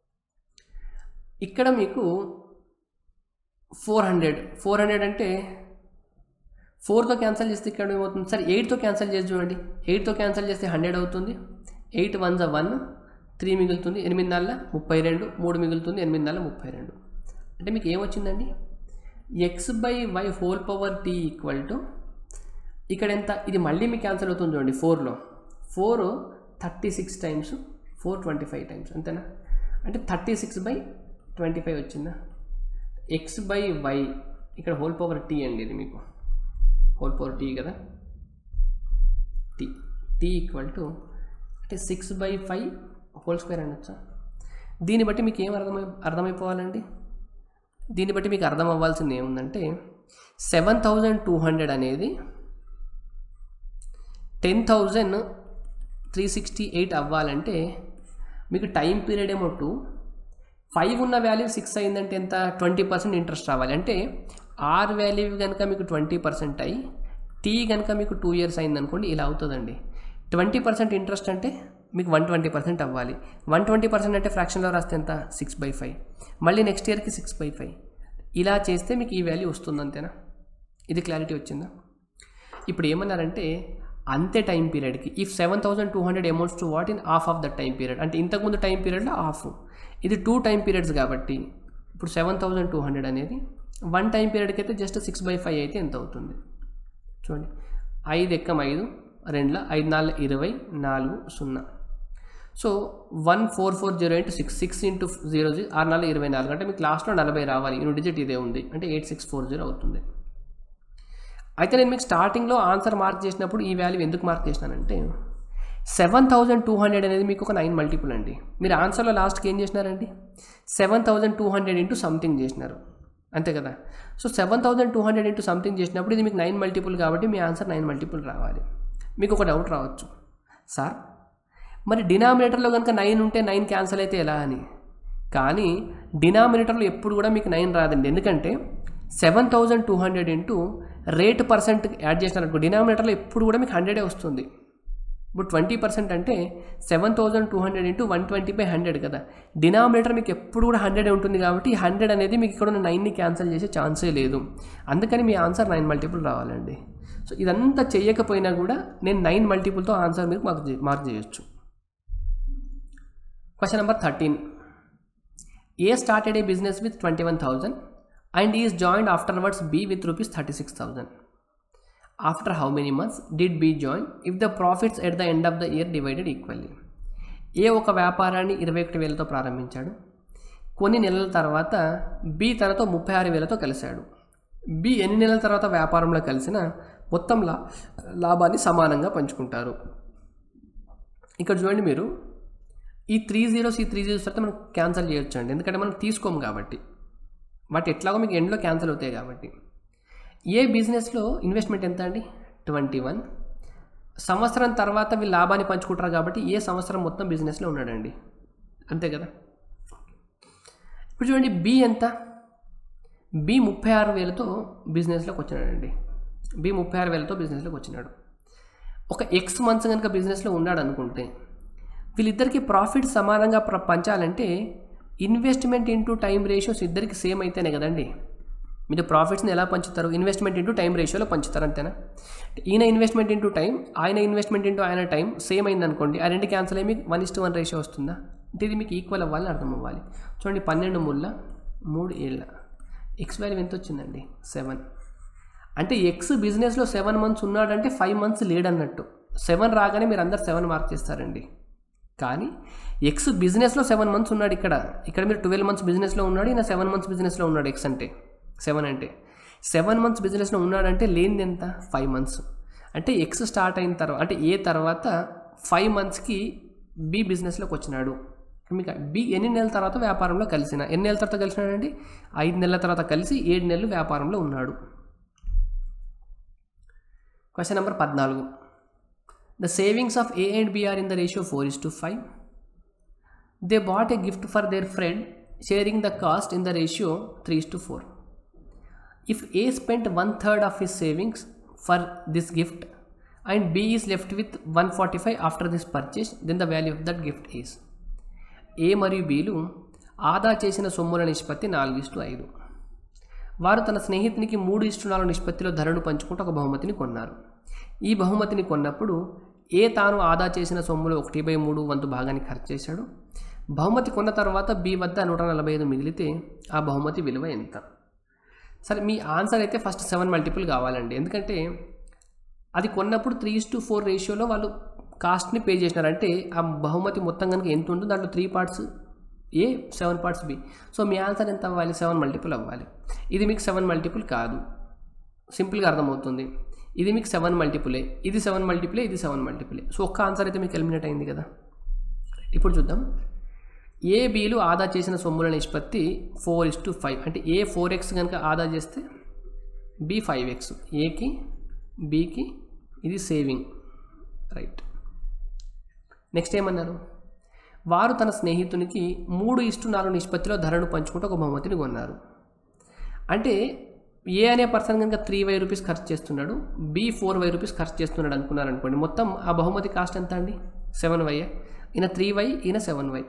ఇక్కడ మీకు ఫోర్ హండ్రెడ్ ఫోర్ హండ్రెడ్ అంటే ఫోర్తో క్యాన్సిల్ చేస్తే ఇక్కడ ఏమవుతుంది? సరే ఎయిట్తో క్యాన్సిల్ చేసి చూడండి. ఎయిట్తో క్యాన్సిల్ చేస్తే హండ్రెడ్ అవుతుంది. ఎయిట్ వన్ జా వన్, త్రీ మిగులుతుంది. ఎనిమిది నెలల ముప్పై రెండు, మూడు మిగులుతుంది. ఎనిమిది నెలల ముప్పై రెండు. అంటే మీకు ఏమొచ్చిందండి? X by y whole power t equal to ఇక్కడ ఎంత? ఇది మళ్ళీ మీకు క్యాన్సిల్ అవుతుంది చూడండి. ఫోర్లో four thirty six times, four twenty five times, అంతేనా? అంటే thirty six by twenty five వచ్చిందా? ఎక్స్ బై వై ఇక్కడ హోల్ పవర్ టీ అండి, ఇది మీకు హోల్ పవర్ టీ కదా. టీ టీ ఈక్వల్ టు అంటే six by five whole square అనొచ్చా? దీన్ని బట్టి మీకు ఏం అర్థమై అర్థమైపోవాలండి? దీన్ని బట్టి మీకు అర్థం అవ్వాల్సింది ఏముందంటే సెవెన్ థౌజండ్ టూ హండ్రెడ్ అనేది ten thousand three sixty eight అవ్వాలంటే మీకు టైం పీరియడ్ ఏమో టూ, ఫైవ్ ఉన్న వాల్యూ సిక్స్ అయిందంటే ఎంత? ట్వంటీ పర్సెంట్ ఇంట్రెస్ట్ రావాలి. అంటే ఆర్ వాల్యూ కనుక మీకు ట్వంటీ పర్సెంట్ అయ్యి టీ కనుక మీకు టూ ఇయర్స్ అయిందనుకోండి, ఇలా అవుతుందండి. ట్వంటీ పర్సెంట్ ఇంట్రెస్ట్ అంటే మీకు వన్ ట్వంటీ పర్సెంట్ అవ్వాలి. వన్ ట్వంటీ పర్సెంట్ అంటే ఫ్రాక్షన్లో రాస్తే ఎంత? Six by five. మళ్ళీ నెక్స్ట్ ఇయర్కి సిక్స్ బై ఫైవ్. ఇలా చేస్తే మీకు ఈ వాల్యూ వస్తుంది, అంతేనా? ఇది క్లారిటీ వచ్చిందా? ఇప్పుడు ఏమన్నారంటే అంతే టైం పీరియడ్కి if seven thousand two hundred amounts to what in half of the time period. అంటే ఇంతకుముందు టైం పీరియడ్లో హాఫ్, ఇది టూ టైం పీరియడ్స్ కాబట్టి ఇప్పుడు సెవెన్ థౌజండ్ టూ హండ్రెడ్ అనేది వన్ టైం పీరియడ్కి అయితే జస్ట్ సిక్స్ బై ఫైవ్ అయితే ఎంత అవుతుంది చూడండి. ఐదు ఎక్కం ఐదు రెండుల ఐదు నాలుగు ఇరవై నాలుగు సున్నా. So one four four zero into six six into zero జీ ఆరు నాలుగు ఇరవై నాలుగు అంటే మీకు లాస్ట్లో నలభై రావాలి. ఇన్ని డిజిట్ ఇదే ఉంది అంటే ఎయిట్ సిక్స్ ఫోర్ జీరో అవుతుంది. అయితే నేను మీకు స్టార్టింగ్లో ఆన్సర్ మార్క్ చేసినప్పుడు ఈ వాల్యూ ఎందుకు మార్క్ చేసినానంటే సెవెన్ థౌజండ్ టూ హండ్రెడ్ అనేది మీకు ఒక నైన్ మల్టిపుల్ అండి. మీరు ఆన్సర్లో లాస్ట్కి ఏం చేసినారండి seven thousand two hundred into something చేసినారు అంతే కదా. So seven thousand two hundred into something చేసినప్పుడు ఇది మీకు నైన్ మల్టిపుల్ కాబట్టి మీ ఆన్సర్ నైన్ మల్టిపుల్ రావాలి. మీకు ఒక డౌట్ రావచ్చు, సార్ మరి డినామినేటర్లో కనుక నైన్ ఉంటే నైన్ క్యాన్సిల్ అయితే ఎలా అని. కానీ డినామినేటర్లో ఎప్పుడు కూడా మీకు నైన్ రాదండి. ఎందుకంటే seven thousand two hundred into rate percent add చేసినారనుకో డినామినేటర్లో ఎప్పుడు కూడా మీకు హండ్రెడే వస్తుంది. ఇప్పుడు ట్వంటీ పర్సెంట్ అంటే seven thousand two hundred into one twenty by hundred కదా. డినామినేటర్ మీకు ఎప్పుడు కూడా హండ్రెడే ఉంటుంది కాబట్టి ఈ హండ్రెడ్ అనేది మీకు ఇక్కడ ఉన్న నైన్ని క్యాన్సిల్ చేసే ఛాన్సే లేదు. అందుకని మీ ఆన్సర్ నైన్ మల్టిపుల్ రావాలండి. సో ఇదంతా చేయకపోయినా కూడా నేను నైన్ మల్టిపుల్తో ఆన్సర్ మీరు మార్క్ మార్క్ చేయొచ్చు. Question number thirteen. A started a business with twenty one thousand and is joined afterwards B with rupees thirty six thousand. After how many months did B join if the profits at the end of the year divided equally. A ఒక వ్యాపారాన్ని ఇరవై ఒకటి వేలతో ప్రారంభించాడు. కొన్ని నెలల తర్వాత B తనతో ముప్పై ఆరు వేలతో కలిశాడు. బి ఎన్ని నెలల తర్వాత వ్యాపారంలో కలిసినా మొత్తం లా లాభాన్ని సమానంగా పంచుకుంటారు. ఇక్కడ చూడండి మీరు ఈ త్రీ జీరోస్ ఈ త్రీ జీరోస్ అయితే మనం క్యాన్సిల్ చేయొచ్చు అండి, ఎందుకంటే మనం తీసుకోము కాబట్టి. వాటి ఎట్లాగో మీకు ఎండ్లో క్యాన్సిల్ అవుతాయి కాబట్టి. ఏ బిజినెస్లో ఇన్వెస్ట్మెంట్ ఎంత అండి ట్వంటీ వన్. సంవత్సరం తర్వాత వీళ్ళు లాభాన్ని పంచుకుంటారు కాబట్టి ఏ సంవత్సరం మొత్తం బిజినెస్లో ఉన్నాడండి అంతే కదా. ఇప్పుడు చూడండి బి ఎంత, బి ముప్పై ఆరు వేలతో బిజినెస్లోకి వచ్చినాడండి. బి ముప్పై ఆరు వేలతో బిజినెస్లోకి వచ్చినాడు. ఒక ఎక్స్ మంత్స్ కనుక బిజినెస్లో ఉన్నాడు అనుకుంటే వీళ్ళిద్దరికి ప్రాఫిట్ సమానంగా పంచాలంటే ఇన్వెస్ట్మెంట్ ఇంటూ టైం రేషియోస్ ఇద్దరికి సేమ్ అయితేనే కదండి. మీరు ప్రాఫిట్స్ని ఎలా పంచుతారు, ఇన్వెస్ట్మెంట్ ఇంటూ టైం రేషియోలో పంచుతారు అంతేనా. ఈయన ఇన్వెస్ట్మెంట్ ఇంటూ టైం ఆయన ఇన్వెస్ట్మెంట్ ఇంటూ ఆయన టైం సేమ్ అయింది అనుకోండి, ఆ రెండు క్యాన్సిల్ అయ్యి మీకు one is to one ratio వస్తుందా అంటే ఇది మీకు ఈక్వల్ అవ్వాలని అర్థం అవ్వాలి. చూడండి పన్నెండు ముళ్ళ మూడు ఏళ్ళ ఎక్స్ వాల్యూ ఎంత వచ్చిందండి సెవెన్. అంటే ఎక్స్ బిజినెస్లో సెవెన్ మంత్స్ ఉన్నాడంటే ఫైవ్ మంత్స్ లేడన్నట్టు. సెవెన్ రాగానే మీరు అందరు సెవెన్ మార్క్ చేస్తారండి. కానీ ఎక్స్ బిజినెస్లో సెవెన్ మంత్స్ ఉన్నాడు. ఇక్కడ ఇక్కడ మీరు ట్వెల్వ్ మంత్స్ బిజినెస్లో ఉన్నాడు, ఈయన సెవెన్ మంత్స్ బిజినెస్లో ఉన్నాడు. ఎక్స్ అంటే సెవెన్ అంటే సెవెన్ మంత్స్ బిజినెస్లో ఉన్నాడంటే లేనిది ఎంత ఫైవ్ మంత్స్. అంటే ఎక్స్ స్టార్ట్ అయిన తర్వాత అంటే ఏ తర్వాత ఫైవ్ మంత్స్కి బి బిజినెస్లోకి వచ్చినాడు. మీకు బి ఎన్ని నెలల తర్వాత వ్యాపారంలో కలిసిన ఎన్ని నెలల తర్వాత కలిసినాడండి ఐదు నెలల తర్వాత కలిసి ఏడు నెలలు వ్యాపారంలో ఉన్నాడు. క్వశ్చన్ నెంబర్ పద్నాలుగు. The savings of A and B are in the ratio four is to five. They bought a gift for their friend, sharing the cost in the ratio three is to four. If A spent one third of his savings for this gift and B is left with one forty-five after this purchase, then the value of that gift is. A మరియు Bలు ఆదా చేసిన సొమ్ముల నిష్పత్తి నాలుగు is to ఐదు. వారు తన స్నేహితునికి మూడు is to నాలుగు నిష్పత్తిలో ధరను పంచుకుంటూ ఒక బహుమతిని కొన్నారు. ఈ బహుమతిని కొన్నప్పుడు ఏ తాను ఆదా చేసిన సొమ్ములో ఒకటి బై మూడు వంతు భాగాన్ని ఖర్చు చేశాడు. బహుమతి కొన్న తర్వాత బి వద్ద నూట నలభై ఐదు మిగిలితే ఆ బహుమతి విలువ ఎంత. సరే మీ ఆన్సర్ అయితే ఫస్ట్ సెవెన్ మల్టిపుల్ కావాలండి, ఎందుకంటే అది కొన్నప్పుడు త్రీ ఇస్ టు ఫోర్ రేషియోలో వాళ్ళు కాస్ట్ని పే చేసినారంటే ఆ బహుమతి మొత్తం కనుక ఎంత ఉంటుందో దాంట్లో three parts A seven parts B. So మీ ఆన్సర్ ఎంత అవ్వాలి సెవెన్ మల్టిపుల్ అవ్వాలి. ఇది మీకు సెవెన్ మల్టిపుల్ కాదు, సింపుల్గా అర్థమవుతుంది. ఇది మీకు సెవెన్ మల్టిపులే, ఇది సెవెన్ మల్టిపులే, ఇది సెవెన్ మల్టిపులే. సో ఒక్క ఆన్సర్ అయితే మీకు ఎలిమినేట్ అయింది కదా. ఇప్పుడు చూద్దాం. ఏ బీలు ఆదా చేసిన సొమ్ముల నిష్పత్తి ఫోర్ ఇస్ టు ఫైవ్. అంటే ఏ ఫోర్ ఎక్స్ కనుక ఆదా చేస్తే బి ఫైవ్ ఎక్స్. ఏకి బీకి ఇది సేవింగ్ రైట్. నెక్స్ట్ ఏమన్నారు, వారు తన స్నేహితునికి మూడు ఇస్టు నాలుగు నిష్పత్తిలో ధరను పంచుకుంటూ ఒక బహుమతిని కొన్నారు. అంటే ఏ అనే పర్సన్ కనుక త్రీ వై రూపీస్ ఖర్చు చేస్తున్నాడు, బి ఫోర్ వై రూపీస్ ఖర్చు చేస్తున్నాడు అనుకున్నారు అనుకోండి. మొత్తం ఆ బహుమతి కాస్ట్ ఎంత అండి సెవెన్ వై. ఈయన త్రీ వై ఈయన సెవెన్ వై.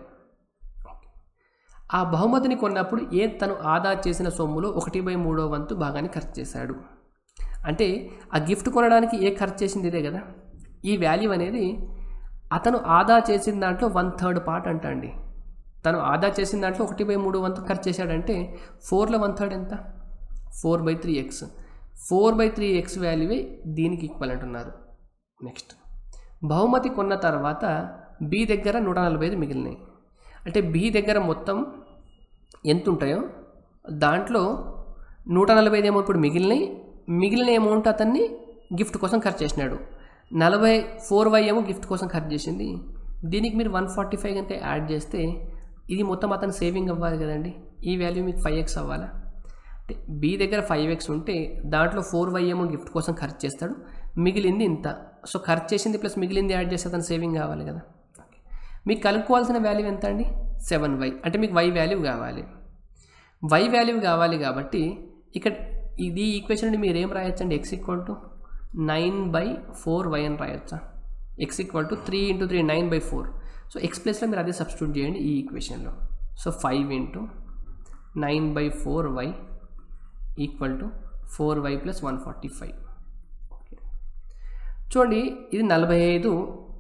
ఆ బహుమతిని కొన్నప్పుడు ఏ తను ఆదా చేసిన సొమ్ములో ఒకటి బై మూడో వంతు భాగాన్ని ఖర్చు చేశాడు. అంటే ఆ గిఫ్ట్ కొనడానికి ఏ ఖర్చు చేసింది ఇదే కదా. ఈ వాల్యూ అనేది అతను ఆదా చేసిన దాంట్లో వన్ థర్డ్ పార్ట్ అంట అండి. తను ఆదా చేసిన దాంట్లో ఒకటి బై మూడు వంతు ఖర్చు చేశాడంటే ఫోర్లో వన్ థర్డ్ ఎంత, four by three x. Four by three x వాల్యూవే దీనికి ఈక్వల్ అంటున్నారు. నెక్స్ట్ బహుమతి కొన్న తర్వాత బి దగ్గర నూట నలభై ఐదు మిగిలినాయి. అంటే బి దగ్గర మొత్తం ఎంత ఉంటాయో దాంట్లో నూట నలభై ఐదు ఏమో ఇప్పుడు మిగిలినాయి. మిగిలిన అమౌంట్ అతన్ని గిఫ్ట్ కోసం ఖర్చు చేసినాడు. నలభై ఫోర్ వై ఏమో గిఫ్ట్ కోసం ఖర్చు చేసింది. దీనికి మీరు వన్ ఫార్టీ ఫైవ్ కనుక యాడ్ చేస్తే ఇది మొత్తం అతను సేవింగ్ అవ్వాలి కదండి. ఈ వాల్యూ మీకు ఫైవ్ ఎక్స్ అవ్వాలా? అంటే బి దగ్గర ఫైవ్ ఎక్స్ ఉంటే దాంట్లో ఫోర్ వై ఏమో గిఫ్ట్ కోసం ఖర్చు చేస్తాడు, మిగిలింది ఇంత. సో ఖర్చు చేసింది ప్లస్ మిగిలింది యాడ్ చేస్తే అతను సేవింగ్ కావాలి కదా. మీకు కలుపుకోవాల్సిన వాల్యూ ఎంత అండి? Seven y. అంటే మీకు వై వాల్యూ కావాలి. వై వాల్యూ కావాలి కాబట్టి ఇక్కడ ఇది ఈక్వేషన్ నుండి మీరు ఏం రాయొచ్చండి? X equal to nine by four y అని రాయొచ్చా? X equal to three into three nine by four. So x ప్లస్లో మీరు అదే సబ్స్టిట్యూట్ చేయండి ఈ ఈక్వేషన్లో. So five into nine by four y equal to four y plus one forty five. Okay చూడండి, ఇది నలభై ఐదు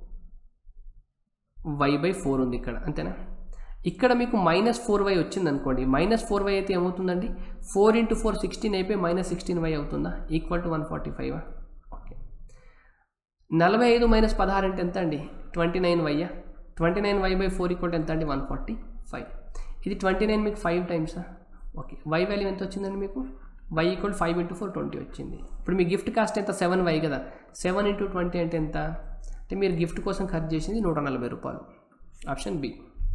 వై బై ఫోర్ ఉంది ఇక్కడ, అంతేనా? ఇక్కడ మీకు మైనస్ ఫోర్ వై వచ్చింది అనుకోండి. మైనస్ ఫోర్ వై అయితే ఏమవుతుందండి? ఫోర్ ఇంటూ ఫోర్ సిక్స్టీన్ అయిపోయి మైనస్ సిక్స్టీన్ వై అవుతుందా? Equal to one forty five. Okay నలభై ఐదు మైనస్ పదహారు అంటే ఎంత అండి? ట్వంటీ నైన్ వైయా? Twenty nine y by four equal to ఎంత అండి? One forty five. ఇది ట్వంటీ నైన్ మీకు ఫైవ్ టైమ్సా? ఓకే వై వాల్యూ ఎంత వచ్చిందండి మీకు? Y equal five into four twenty వచ్చింది. ఇప్పుడు మీ గిఫ్ట్ కాస్ట్ ఎంత? సెవెన్ వై కదా. సెవెన్ ఇంటూ ట్వంటీ అంటే ఎంత? అంటే మీరు గిఫ్ట్ కోసం ఖర్చు చేసింది నూట నలభై రూపాయలు. Option B.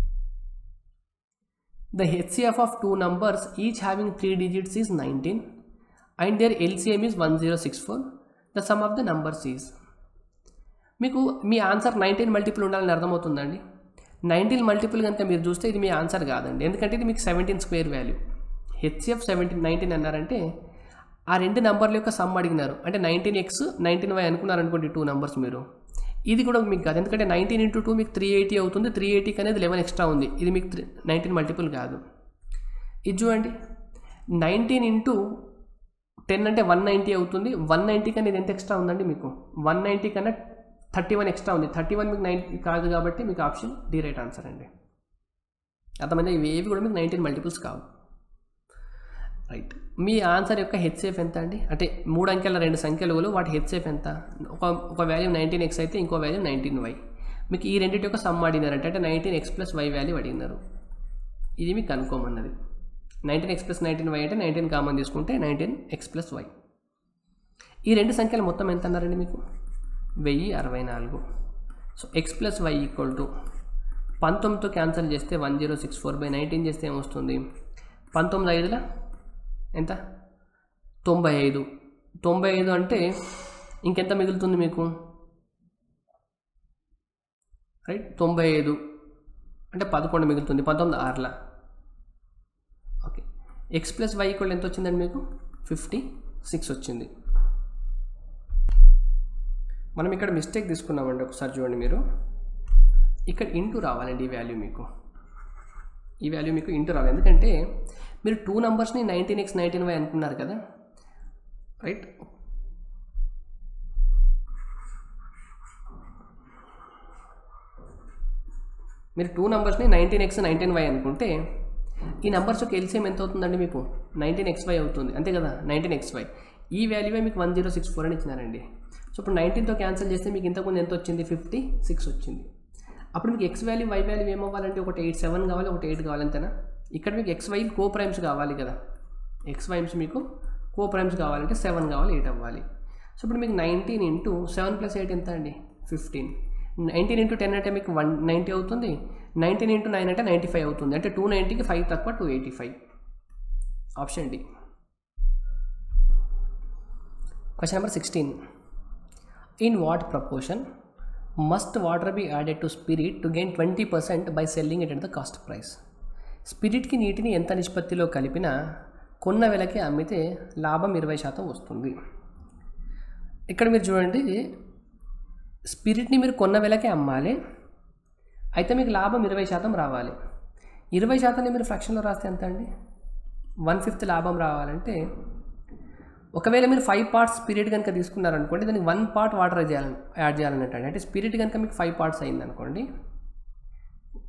The H C F of two numbers each having three digits is nineteen and their L C M is one thousand sixty-four. The sum of the numbers is. మీకు మీ answer nineteen multiple ఉండాలని అర్థమవుతుందండి. Nineteen multiple కనుక మీరు చూస్తే ఇది మీ answer కాదండి, ఎందుకంటే ఇది మీకు seventeen square value. HCF seventeen nineteen అన్నారంటే ఆ రెండు నెంబర్ల యొక్క సమ్ అడిగినారు. అంటే నైన్టీన్ ఎక్స్ నైన్టీన్ వై అనుకున్నారు అనుకోండి టూ నెంబర్స్ మీరు. ఇది కూడా మీకు కాదు, ఎందుకంటే నైన్టీన్ ఇంటూ టూ మీకు త్రీ ఎయిటీ అవుతుంది. త్రీ ఎయిటీకి అనేది లెవెన్ ఎక్స్ట్రా ఉంది. ఇది మీకు త్రీ నైన్టీన్ మల్టిపుల్ కాదు. ఇది చూడండి, నైన్టీన్ ఇంటూ టెన్ అంటే వన్ నైంటీ అవుతుంది. వన్ నైంటీకి అనేది ఎంత ఎక్స్ట్రా ఉందండి మీకు? వన్ నైంటీ కన్నా థర్టీ వన్ ఎక్స్ట్రా ఉంది. థర్టీ వన్ మీకు నైన్టీ కాదు కాబట్టి మీకు ఆప్షన్ డి రైట్ ఆన్సర్ అండి. అర్థమైందా? ఇవి ఏవి కూడా మీకు నైన్టీన్ మల్టిపుల్స్ కావు. రైట్. మీ ఆన్సర్ యొక్క హెచ్సిఎఫ్ ఎంత అండి? అంటే మూడు అంకెల రెండు సంఖ్యలు, వాటి హెచ్సిఎఫ్ ఎంత? ఒక ఒక వాల్యూ నైన్టీన్ ఎక్స్ అయితే ఇంకో వాల్యూ నైన్టీన్ వై. మీకు ఈ రెండింటి యొక్క సమ్ అడిగినారంటే అంటే nineteen x plus y value అడిగినారు. ఇది మీకు కనుక్కోమన్నది. Nineteen x plus nineteen y అంటే నైన్టీన్ కామన్ తీసుకుంటే నైన్టీన్ ఎక్స్ ప్లస్ వై. ఈ రెండు సంఖ్యలు మొత్తం ఎంత అన్నారండి మీకు? వెయ్యి అరవై నాలుగు. So x plus y equal to పంతొమ్మిదితో క్యాన్సిల్ చేస్తే one zero six four by nineteen చేస్తే ఏమొస్తుంది? పంతొమ్మిది ఐదుల ఎంత? తొంభై ఐదు. తొంభై ఐదు అంటే ఇంకెంత మిగులుతుంది మీకు? రైట్, తొంభై ఐదు అంటే పదకొండు మిగులుతుంది. పంతొమ్మిది ఆరుల. Okay x plus y equal ఎంత వచ్చిందండి మీకు? ఫిఫ్టీ సిక్స్ వచ్చింది. మనం ఇక్కడ మిస్టేక్ తీసుకున్నామండి, ఒకసారి చూడండి మీరు. ఇక్కడ ఇంటూ రావాలండి ఈ వాల్యూ మీకు. ఈ వాల్యూ మీకు ఇంటూ రావాలి, ఎందుకంటే మీరు టూ నెంబర్స్ని నైన్టీన్ ఎక్స్ నైన్టీన్ వై అనుకున్నారు కదా. రైట్, మీరు టూ నెంబర్స్ని నైన్టీన్ ఎక్స్ నైన్టీన్ వై అనుకుంటే ఈ నెంబర్స్ యొక్క ఎల్సిఎం ఎంత అవుతుందండి మీకు? నైన్టీన్ ఎక్స్ వై అవుతుంది, అంతే కదా. నైన్టీన్ ఎక్స్ వై ఈ వాల్యూవే మీకు వన్ జీరో సిక్స్ ఫోర్ అని ఇచ్చినారండి. సో ఇప్పుడు నైన్టీన్తో క్యాన్సిల్ చేస్తే మీకు ఇంతకుముందు ఎంత వచ్చింది? ఫిఫ్టీ సిక్స్ వచ్చింది. అప్పుడు మీకు ఎక్స్ వాల్యూ వై వాల్యూ ఏమవ్వాలంటే ఒకటి ఎయిట్ సెవెన్ కావాలి, ఒకటి ఎయిట్ కావాలి, అంతేనా. ఇక్కడ మీకు ఎక్స్ వై కో ప్రైమ్స్ కావాలి కదా. ఎక్స్ వైమ్స్ మీకు కో ప్రైమ్స్ కావాలంటే సెవెన్ కావాలి, ఎయిట్ అవ్వాలి. సో ఇప్పుడు మీకు nineteen into seven plus eight ఎంత అండి? ఫిఫ్టీన్. నైన్టీన్ ఇంటూ టెన్ అంటే మీకు వన్ నైంటీ అవుతుంది. నైన్టీన్ ఇంటూ నైన్ అంటే నైంటీ ఫైవ్ అవుతుంది. అంటే టూ నైంటీకి ఫైవ్ తక్కువ two eighty five. Option D. Question number sixteen. In what proportion must water be added to spirit to gain twenty percent by selling it at the cost price? స్పిరిట్కి నీటిని ఎంత నిష్పత్తిలో కలిపినా కొన్న వెలకి అమ్మితే లాభం ఇరవై శాతం వస్తుంది. ఇక్కడ మీరు చూడండి, స్పిరిట్ని మీరు కొన్న వెలకే అమ్మాలి, అయితే మీకు లాభం ఇరవై శాతం రావాలి. ఇరవై శాతాన్ని మీరు ఫ్రాక్షన్లో రాస్తే ఎంత అండి? వన్ ఫిఫ్త్ లాభం రావాలంటే ఒకవేళ మీరు ఫైవ్ పార్ట్స్ స్పిరిట్ కనుక తీసుకున్నారనుకోండి, దానికి వన్ పార్ట్ వాటర్ చేయాలని యాడ్ చేయాలన్నట్టు. అంటే స్పిరిట్ కనుక మీకు ఫైవ్ పార్ట్స్ అయింది అనుకోండి,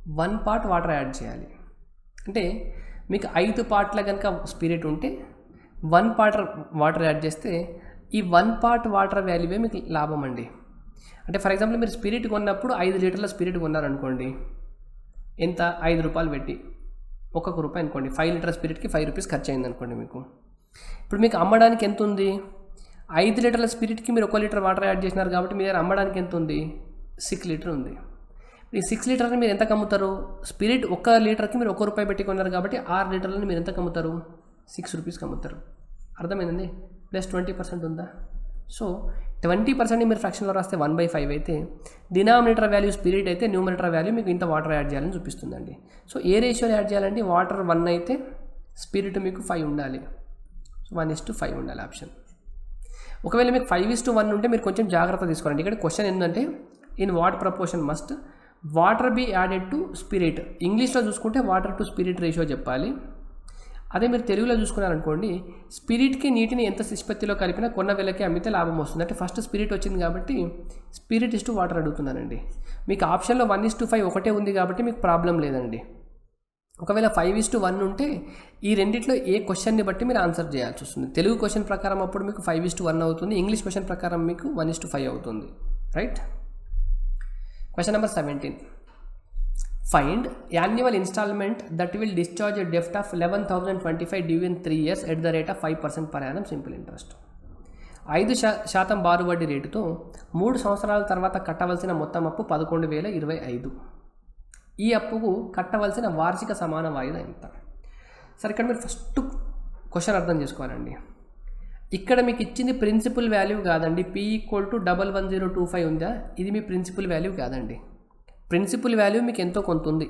వన్ పార్ట్ వాటర్ యాడ్ చేయాలి. అంటే మీకు ఐదు పార్ట్ల కనుక స్పిరిట్ ఉంటే వన్ పార్ట్ వాటర్ యాడ్ చేస్తే ఈ వన్ పార్ట్ వాటర్ వాల్యూవే మీకు లాభం అండి. అంటే ఫర్ ఎగ్జాంపుల్ మీరు స్పిరిట్ కొన్నప్పుడు ఐదు లీటర్ల స్పిరిట్ కొన్నారనుకోండి, ఎంత ఐదు రూపాయలు పెట్టి ఒక్కొక్క రూపాయి అనుకోండి, ఫైవ్ లీటర్ స్పిరిట్కి ఫైవ్ రూపీస్ ఖర్చు అయింది అనుకోండి మీకు. ఇప్పుడు మీకు అమ్మడానికి ఎంత ఉంది? ఐదు లీటర్ల స్పిరిట్కి మీరు ఒక లీటర్ వాటర్ యాడ్ చేసినారు కాబట్టి మీ దగ్గర అమ్మడానికి ఎంత ఉంది? సిక్స్ లీటర్ ఉంది. ఈ సిక్స్ లీటర్ని మీరు ఎంత అమ్ముతారు? స్పిరిట్ ఒక్క లీటర్కి మీరు ఒక్క రూపాయి పెట్టి కొన్నారు కాబట్టి ఆరు లీటర్లని మీరు ఎంత అమ్ముతారు? సిక్స్ రూపీస్కి అమ్ముతారు. అర్థమైందండి? ప్లస్ ట్వంటీ పర్సెంట్ ఉందా? సో ట్వంటీ పర్సెంట్ని మీరు ఫ్రాక్షన్లో రాస్తే వన్ బై ఫైవ్ అయితే డినామినేటర్ వాల్యూ స్పిరిట్ అయితే న్యూమినేటర్ వాల్యూ మీకు ఇంత వాటర్ యాడ్ చేయాలని చూపిస్తుందండి. సో ఏ రేషియోలో యాడ్ చేయాలంటే వాటర్ వన్ అయితే స్పిరిట్ మీకు ఫైవ్ ఉండాలి. So one is to five ఉండాలి ఆప్షన్. ఒకవేళ మీకు ఫైవ్ ఇస్ టు వన్ ఉంటే మీరు కొంచెం జాగ్రత్త తీసుకోండి. ఇక్కడ క్వశ్చన్ ఏంటంటే in what proportion must water be added to spirit. ఇంగ్లీష్లో చూసుకుంటే వాటర్ టు స్పిరిట్ రేషియో చెప్పాలి. అదే మీరు తెలుగులో చూసుకున్నారనుకోండి, స్పిరిట్కి నీటిని ఎంత నిష్పత్తిలో కలిపినా కొన్న వేలకి అమ్మితే లాభం వస్తుంది. అంటే ఫస్ట్ స్పిరిట్ వచ్చింది కాబట్టి స్పిరిట్ ఇస్ టు వాటర్ అడుగుతున్నానండి. మీకు ఆప్షన్లో వన్ ఇస్ టు ఫైవ్ ఒకటే ఉంది కాబట్టి మీకు ప్రాబ్లం లేదండి. ఒకవేళ ఫైవ్ ఇస్ టు వన్ ఉంటే ఈ రెండిట్లో ఏ క్వశ్చన్ని బట్టి మీరు ఆన్సర్ చేయాల్సి వస్తుంది. తెలుగు క్వశ్చన్ ప్రకారం అప్పుడు మీకు ఫైవ్ ఇస్ టు వన్ అవుతుంది, ఇంగ్లీష్ క్వశ్చన్ ప్రకారం మీకు వన్ ఇస్ టు ఫైవ్ అవుతుంది. Right. Question number seventeen. Find annual instalment that will discharge a డెఫ్ట్ of eleven thousand twenty five due in three years at the rate of five percent per annum simple interest. ఐదు శా శాతం బారు వడ్డీ రేటుతో మూడు సంవత్సరాల తర్వాత కట్టవలసిన మొత్తం అప్పు పదకొండు వేల ఇరవై ఐదు. ఈ అప్పుకు కట్టవలసిన వార్షిక సమాన వాయిదా ఎంత? సరే, ఇక్కడ మీరు ఫస్ట్ క్వశ్చన్ అర్థం చేసుకోవాలండి. ఇక్కడ మీకు ఇచ్చింది ప్రిన్సిపల్ వాల్యూ కాదండి. P equal to double one zero two five ఉందా? ఇది మీ ప్రిన్సిపల్ వాల్యూ కాదండి. ప్రిన్సిపల్ వాల్యూ మీకు ఎంతో కొంత ఉంది.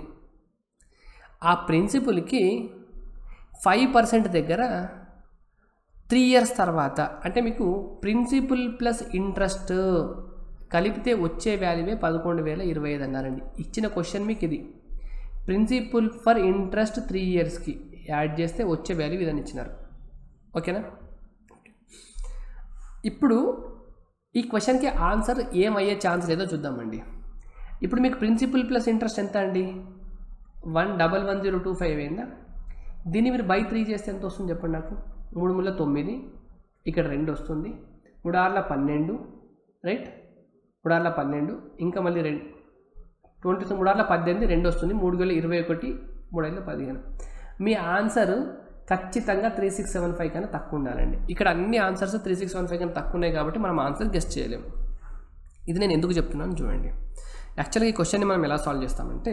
ఆ ప్రిన్సిపల్కి ఫైవ్ పర్సెంట్ దగ్గర త్రీ ఇయర్స్ తర్వాత అంటే మీకు ప్రిన్సిపల్ ప్లస్ ఇంట్రెస్ట్ కలిపితే వచ్చే వాల్యూవే పదకొండు వేల ఇరవై ఐదు అన్నారండి. ఇచ్చిన క్వశ్చన్ మీకు ఇది. ప్రిన్సిపల్ ఫర్ ఇంట్రెస్ట్ త్రీ ఇయర్స్కి యాడ్ చేస్తే వచ్చే వాల్యూ ఇదని ఇచ్చినారు. ఓకేనా? ఇప్పుడు ఈ క్వశ్చన్కి ఆన్సర్ ఏమయ్యే ఛాన్స్ లేదో చూద్దామండి. ఇప్పుడు మీకు ప్రిన్సిపల్ ప్లస్ ఇంట్రెస్ట్ ఎంత అండి? One double one zero two five అయిందా? దీన్ని మీరు బై త్రీ చేస్తే ఎంత వస్తుంది చెప్పండి నాకు. మూడు ముళ్ళ తొమ్మిది, ఇక్కడ రెండు వస్తుంది, మూడు ఆరుల పన్నెండు, రైట్? మూడు ఆరుల పన్నెండు, ఇంకా మళ్ళీ రెండు ట్వంటీ మూడు ఆరుల పద్దెనిమిది, రెండు వస్తుంది, మూడు వేల ఇరవై ఒకటి, మూడు ఐదుల పదిహేను. మీ ఆన్సర్ ఖచ్చితంగా త్రీ సిక్స్ సెవెన్ ఫైవ్ కన్నా తక్కువ ఉండాలండి. ఇక్కడ అన్ని answers three six seven five కన్నా తక్కువ ఉన్నాయి కాబట్టి మనం ఆన్సర్ గెస్ట్ చేయలేము. ఇది నేను ఎందుకు చెప్తున్నాను చూడండి. యాక్చువల్గా ఈ క్వశ్చన్ని మనం ఎలా సాల్వ్ చేస్తామంటే,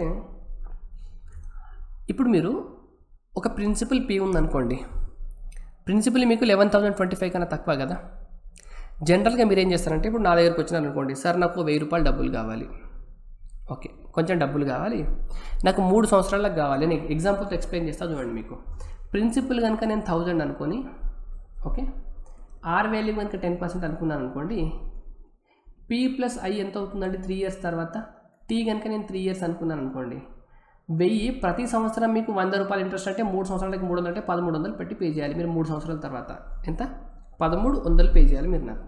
ఇప్పుడు మీరు ఒక ప్రిన్సిపల్ పీ ఉందనుకోండి. ప్రిన్సిపల్ మీకు లెవెన్ థౌసండ్ ట్వంటీ ఫైవ్ కన్నా తక్కువ కదా. జనరల్గా మీరు ఏం చేస్తారంటే, ఇప్పుడు నా దగ్గరకు వచ్చినారు అనుకోండి, సార్ నాకు వెయ్యి రూపాయలు డబ్బులు కావాలి. ఓకే, కొంచెం డబ్బులు కావాలి, నాకు మూడు సంవత్సరాలకు కావాలి. నేను ఎగ్జాంపుల్తో ఎక్స్ప్లెయిన్ చేస్తా చూడండి. మీకు ప్రిన్సిపల్ కనుక నేను థౌజండ్ అనుకొని, ఓకే, ఆర్ వాల్యూ కనుక టెన్ పర్సెంట్ అనుకున్నాను అనుకోండి, పీ ప్లస్ ఐ ఎంత అవుతుందండి త్రీ ఇయర్స్ తర్వాత? టీ కనుక నేను త్రీ ఇయర్స్ అనుకున్నాను అనుకోండి, వెయ్యి ప్రతి సంవత్సరం మీకు వంద రూపాయలు ఇంట్రెస్ట్ అంటే మూడు సంవత్సరాలకి మూడు వందలు అంటే పదమూడు వందలు పెట్టి పే చేయాలి మీరు. మూడు సంవత్సరాల తర్వాత ఎంత? పదమూడు వందలు పే చేయాలి మీరు. నాకు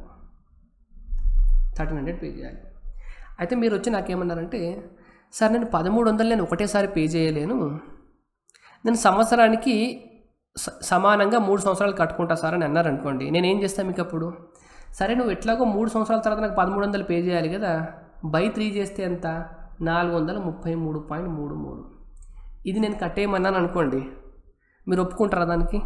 థర్టీన్ హండ్రెడ్ పే చేయాలి. అయితే మీరు వచ్చి నాకేమన్నారంటే, సార్ నేను పదమూడు వందలు నేను ఒకటేసారి పే చేయలేను, నేను సంవత్సరానికి సమానంగా మూడు సంవత్సరాలు కట్టుకుంటా సార్ అని అన్నారు అనుకోండి. నేను ఏం చేస్తాను మీకు అప్పుడు? సరే, నువ్వు ఎట్లాగో మూడు సంవత్సరాల తర్వాత నాకు పదమూడు వందలు పే చేయాలి కదా, బై త్రీ చేస్తే ఎంత? నాలుగు వందల ముప్పై మూడు పాయింట్ మూడు మూడు. ఇది నేను కట్టేయమన్నాను అనుకోండి, మీరు ఒప్పుకుంటారా దానికి?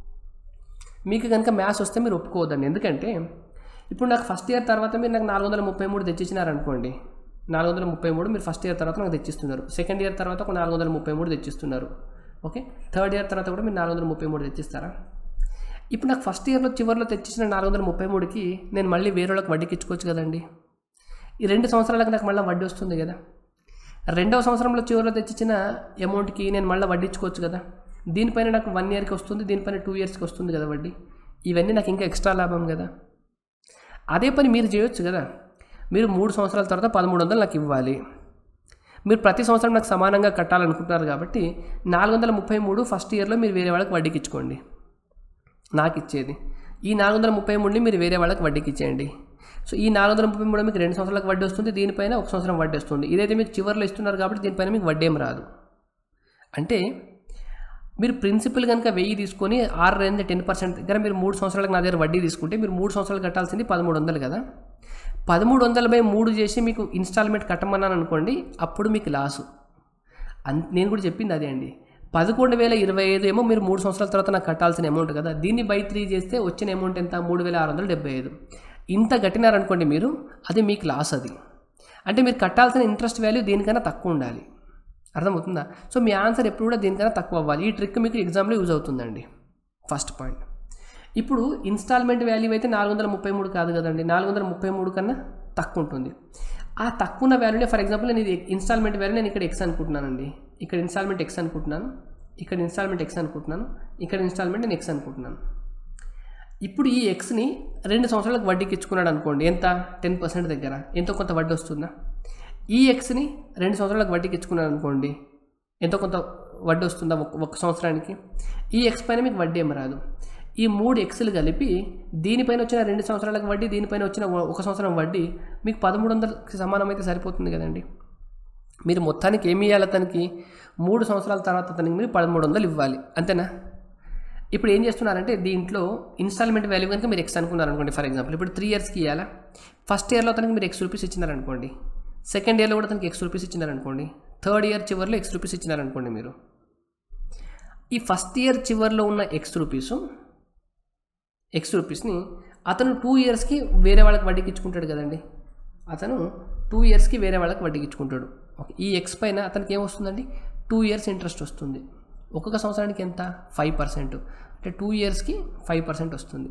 మీకు కనుక మ్యాథ్స్ వస్తే మీరు ఒప్పుకోవద్దండి. ఎందుకంటే ఇప్పుడు నాకు ఫస్ట్ ఇయర్ తర్వాత మీరు నాకు నాలుగు వందల ముప్పై మూడు తెచ్చిచ్చినారనుకోండి, నాలుగు వందల ముప్పై మూడు మీరు ఫస్ట్ ఇయర్ తర్వాత నాకు తెచ్చిస్తున్నారు. సెకండ్ ఇయర్ తర్వాత ఒక నాలుగు వందల ముప్పై మూడు తెచ్చిస్తున్నారు. ఓకే, థర్డ్ ఇయర్ తర్వాత కూడా మీరు నాలుగు వందల ముప్పై మూడు తెచ్చిస్తారా? ఇప్పుడు నాకు ఫస్ట్ ఇయర్లో చివరిలో తెచ్చిచ్చిన నాలుగు వందల ముప్పై మూడుకి నేను మళ్ళీ వేరే వాళ్ళకి వడ్డీకి ఇచ్చుకోవచ్చు కదండి. ఈ రెండు సంవత్సరాలకు నాకు మళ్ళీ వడ్డీ వస్తుంది కదా. రెండవ సంవత్సరంలో చివరిలో తెచ్చిచ్చిన అమౌంట్కి నేను మళ్ళీ వడ్డీ ఇచ్చుకోవచ్చు కదా. దీనిపైన నాకు వన్ ఇయర్కి వస్తుంది, దీనిపైన టూ ఇయర్స్కి వస్తుంది కదా వడ్డీ. ఇవన్నీ నాకు ఇంకా ఎక్స్ట్రా లాభం కదా. అదే పని మీరు చేయొచ్చు కదా. మీరు మూడు సంవత్సరాల తర్వాత పదమూడు వందలు నాకు ఇవ్వాలి, మీరు ప్రతి సంవత్సరం నాకు సమానంగా కట్టాలనుకుంటున్నారు కాబట్టి నాలుగు వందల ముప్పై మూడు ఫస్ట్ ఇయర్లో మీరు వేరే వాళ్ళకి వడ్డీకి ఇచ్చుకోండి, నాకు ఇచ్చేది. ఈ నాలుగు వందల ముప్పై మూడుని మీరు వేరే వాళ్ళకి వడ్డీకి ఇచ్చేయండి. సో ఈ నాలుగు వందల ముప్పై మూడు మీకు రెండు సంవత్సరాలకు వడ్డీ వస్తుంది, దీనిపైన ఒక సంవత్సరం వడ్డీ వస్తుంది. ఇదైతే మీకు చివరిలో ఇస్తున్నారు కాబట్టి దీనిపైన మీకు వడ్డీ ఏం రాదు. అంటే మీరు ప్రిన్సిపల్ కనుక వెయ్యి తీసుకొని ఆరు రెండు టెన్ పర్సెంట్ దగ్గర మీరు మూడు సంవత్సరాలకు నా దగ్గర వడ్డీ తీసుకుంటే మీరు మూడు సంవత్సరాలు కట్టాల్సింది పదమూడు వందలు కదా. పదమూడు వందల బై మూడు చేసి మీకు ఇన్స్టాల్మెంట్ కట్టమన్నాను అనుకోండి, అప్పుడు మీకు లాసు. అన్ నేను కూడా చెప్పింది అదే అండి. పదకొండు వేల ఇరవై ఐదు ఏమో మీరు మూడు సంవత్సరాల తర్వాత నాకు కట్టాల్సిన అమౌంట్ కదా, దీన్ని బై త్రీ చేస్తే వచ్చిన అమౌంట్ ఎంత, మూడు వేల ఆరు వందల డెబ్బై ఐదు. ఇంత కట్టినారనుకోండి మీరు, అది మీకు లాస్. అది అంటే మీరు కట్టాల్సిన ఇంట్రెస్ట్ వాల్యూ దీనికన్నా తక్కువ ఉండాలి. అర్థమవుతుందా? సో మీ ఆన్సర్ ఎప్పుడు కూడా దీనికన్నా తక్కువ అవ్వాలి. ఈ ట్రిక్ మీకు ఎగ్జామ్లో యూజ్ అవుతుందండి. First point. ఇప్పుడు ఇన్స్టాల్మెంట్ వాల్యూ అయితే నాలుగు వందల ముప్పై మూడు కాదు కదండి, నాలుగు వందల ముప్పై మూడు కన్నా తక్కువ ఉంటుంది. ఆ తక్కువ ఉన్న వాల్యూనే ఫర్ ఎగ్జాంపుల్ నేను ఇది ఇన్స్టాల్మెంట్ వాల్యూ నేను ఇక్కడ ఎక్స్ అనుకుంటున్నానండి, ఇక్కడ ఇన్స్టాల్మెంట్ ఎక్స్ అనుకుంటున్నాను, ఇక్కడ ఇన్స్టాల్మెంట్ ఎక్స్ అనుకుంటున్నాను, ఇక్కడ ఇన్స్టాల్మెంట్ నేను ఎక్స్ అనుకుంటున్నాను. ఇప్పుడు ఈ ఎక్స్ని రెండు సంవత్సరాలకు వడ్డీకి ఇచ్చుకున్నాడు అనుకోండి, ఎంత, టెన్ పర్సెంట్ దగ్గర ఎంతో కొంత వడ్డీ వస్తుందా. ఈ ఎక్స్ని రెండు సంవత్సరాలకు వడ్డీకి ఇచ్చుకున్నాడు అనుకోండి, ఎంతో కొంత వడ్డీ వస్తుందా ఒక సంవత్సరానికి. ఈ ఎక్స్ పైన మీకు వడ్డీ ఏమి రాదు. ఈ మూడు ఎక్స్లు కలిపి దీనిపైన వచ్చిన రెండు సంవత్సరాలకు వడ్డీ, దీనిపైన వచ్చిన ఒక సంవత్సరం వడ్డీ మీకు పదమూడు వందలకి సమానమైతే సరిపోతుంది కదండి. మీరు మొత్తానికి ఏమి ఇవ్వాలి, అతనికి మూడు సంవత్సరాల తర్వాత అతనికి మీరు పదమూడు వందలు ఇవ్వాలి, అంతేనా. ఇప్పుడు ఏం చేస్తున్నారంటే దీంట్లో ఇన్స్టాల్మెంట్ వాల్యూ కనుక మీరు ఎక్స్ అనుకున్నారనుకోండి ఫర్ ఎగ్జాంపుల్, ఇప్పుడు త్రీ ఇయర్స్కి ఇవ్వాలా. ఫస్ట్ ఇయర్లో అతనికి మీరు ఎక్స్ రూపీస్ ఇచ్చినారనుకోండి, సెకండ్ ఇయర్లో కూడా అతనికి ఎక్స్ రూపీస్ ఇచ్చినారనుకోండి, థర్డ్ ఇయర్ చివరిలో ఎక్స్ రూపీస్ ఇచ్చినారనుకోండి. మీరు ఈ ఫస్ట్ ఇయర్ చివరిలో ఉన్న ఎక్స్ రూపీసు ఎక్స్ రూపీస్ని అతను టూ ఇయర్స్కి వేరే వాళ్ళకి వడ్డీకి ఇచ్చుకుంటాడు కదండి. అతను టూ ఇయర్స్కి వేరే వాళ్ళకి వడ్డీకి ఇచ్చుకుంటాడు. ఓకే, ఈ ఎక్స్ పైన అతనికి ఏమొస్తుందండి, టూ ఇయర్స్ ఇంట్రెస్ట్ వస్తుంది. ఒక్కొక్క సంవత్సరానికి ఎంత, ఫైవ్ పర్సెంట్ అంటే టూ ఇయర్స్కి ఫైవ్ పర్సెంట్ వస్తుంది.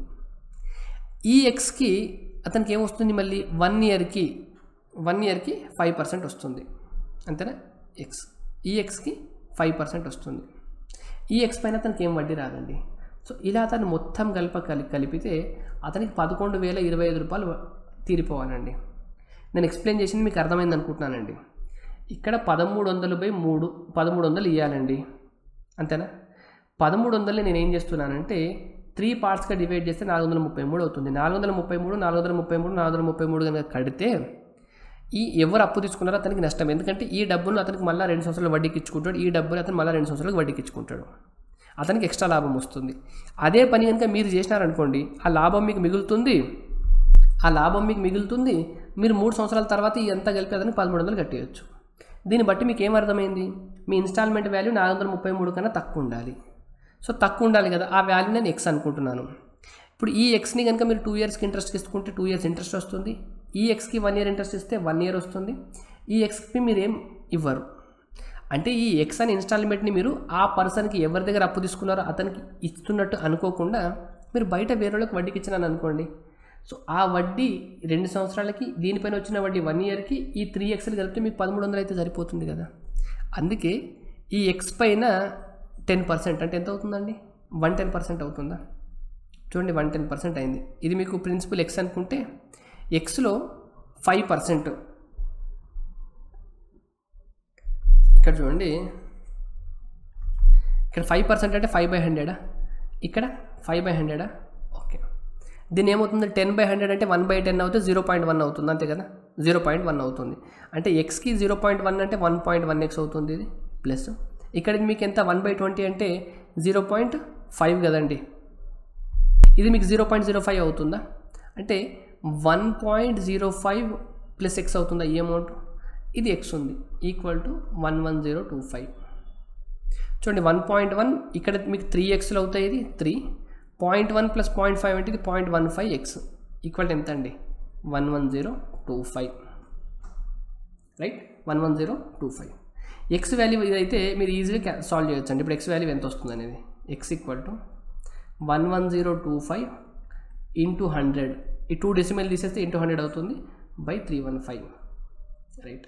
ఈ ఎక్స్కి అతనికి ఏమొస్తుంది, మళ్ళీ వన్ ఇయర్కి వన్ ఇయర్కి ఫైవ్ పర్సెంట్ వస్తుంది, అంతేనా. ఎక్స్ ఈ ఎక్స్కి ఫైవ్ పర్సెంట్ వస్తుంది. ఈ ఎక్స్ పైన అతనికి ఏం వడ్డీ రాదండి. సో ఇలా అతను మొత్తం కలప కలి కలిపితే అతనికి పదకొండు వేల ఇరవై ఐదు రూపాయలు తీరిపోవాలండి. నేను ఎక్స్ప్లెయిన్ చేసింది మీకు అర్థమైంది అనుకుంటున్నానండి. ఇక్కడ పదమూడు వందలు బై మూడు పదమూడు వందలు ఇవ్వాలండి, అంతేనా. పదమూడు వందలని నేను ఏం చేస్తున్నానంటే త్రీ పార్ట్స్గా డివైడ్ చేస్తే నాలుగు వందల ముప్పై మూడు అవుతుంది. నాలుగు వందల ముప్పై మూడు నాలుగు వందల ముప్పై మూడు నాలుగు వందల ముప్పై మూడు కనుక కడితే ఈ ఎవరు అప్పు తీసుకున్నారో అతనికి నష్టం. ఎందుకంటే ఈ డబ్బును అతనికి మళ్ళీ రెండు సంవత్సరాలు వడ్డీకి ఇచ్చుకుంటాడు, ఈ డబ్బులు అతను మళ్ళీ రెండు సంవత్సరాలకు వడ్డీకి ఇచ్చుకుంటాడు, అతనికి ఎక్స్ట్రా లాభం వస్తుంది. అదే పని కనుక మీరు చేసినారనుకోండి, ఆ లాభం మీకు మిగులుతుంది ఆ లాభం మీకు మిగులుతుంది మీరు మూడు సంవత్సరాల తర్వాత ఈ అంతా కలిపి అతనికి పదమూడు వందలు కట్టేయచ్చు. దీన్ని బట్టి మీకు ఏం అర్థమైంది, మీ ఇన్స్టాల్మెంట్ వాల్యూ నాలుగు వందల ముప్పై మూడు కన్నా తక్కువ ఉండాలి. సో తక్కువ ఉండాలి కదా, ఆ వాల్యూ నేను ఎక్స్ అనుకుంటున్నాను. ఇప్పుడు ఈ ఎక్స్ని కనుక మీరు టూ ఇయర్స్కి ఇంట్రెస్ట్ ఇస్తుంటే టూ ఇయర్స్ ఇంట్రెస్ట్ వస్తుంది, ఈ ఎక్స్కి వన్ ఇయర్ ఇంట్రెస్ట్ ఇస్తే వన్ ఇయర్ వస్తుంది, ఈ ఎక్స్కి మీరు ఏం ఇవ్వరు. అంటే ఈ ఎక్స్ అనే ఇన్స్టాల్మెంట్ని మీరు ఆ పర్సన్కి ఎవరి దగ్గర అప్పు తీసుకున్నారో అతనికి ఇస్తున్నట్టు అనుకోకుండా మీరు బయట వేరేళ్ళకి వడ్డీకి ఇచ్చినాను అనుకోండి. సో ఆ వడ్డీ రెండు సంవత్సరాలకి, దీనిపైన వచ్చిన వడ్డీ వన్ ఇయర్కి, ఈ త్రీ ఎక్స్లు కలిపితే మీకు పదమూడు వందలు అయితే సరిపోతుంది కదా. అందుకే ఈ ఎక్స్ పైన టెన్ పర్సెంట్ అంటే ఎంత అవుతుందండి, వన్ టెన్ పర్సెంట్ అవుతుందా. చూడండి వన్ టెన్ పర్సెంట్ అయింది. ఇది మీకు ప్రిన్సిపల్ ఎక్స్ అనుకుంటే ఎక్స్లో ఫైవ్ పర్సెంట్, ఇక్కడ చూడండి ఇక్కడ ఫైవ్ పర్సెంట్ అంటే ఫైవ్ బై హండ్రెడా, ఇక్కడ ఫైవ్ బై హండ్రెడా. ఓకే, దీన్ని ఏమవుతుంది, టెన్ బై హండ్రెడ్ అంటే వన్ బై టెన్ అవుతుంది, జీరో పాయింట్ వన్ అవుతుంది, అంతే కదా. జీరో పాయింట్ వన్ అవుతుంది అంటే ఎక్స్కి జీరో పాయింట్ వన్ అంటే వన్ పాయింట్ వన్ ఎక్స్ అవుతుంది ఇది ప్లస్. ఇక్కడ మీకు ఎంత, వన్ బై ట్వంటీ అంటే జీరో పాయింట్ ఫైవ్ కదండి, ఇది మీకు జీరో పాయింట్ జీరో ఫైవ్ అవుతుందా. అంటే one point zero five plus x అవుతుందా ఈ అమౌంట్, ఇది ఎక్స్ ఉంది equal to one one zero two five. చూడండి వన్ పాయింట్ వన్ ఇక్కడ మీకు త్రీ ఎక్స్లు అవుతాయి, ఇది three point one plus point five అంటే ఇది point one five x equal to ఎంత అండి, one one zero two five right, one one zero two five. X value ఇదైతే మీరు ఈజీగా సాల్వ్ చేయొచ్చు అండి. ఇప్పుడు ఎక్స్ వాల్యూ ఎంత వస్తుంది అనేది, x equal to one one zero two five into hundred, ఈ టూ డెసిమల్ తీసేస్తే ఇంటూ హండ్రెడ్ అవుతుంది by three one five right.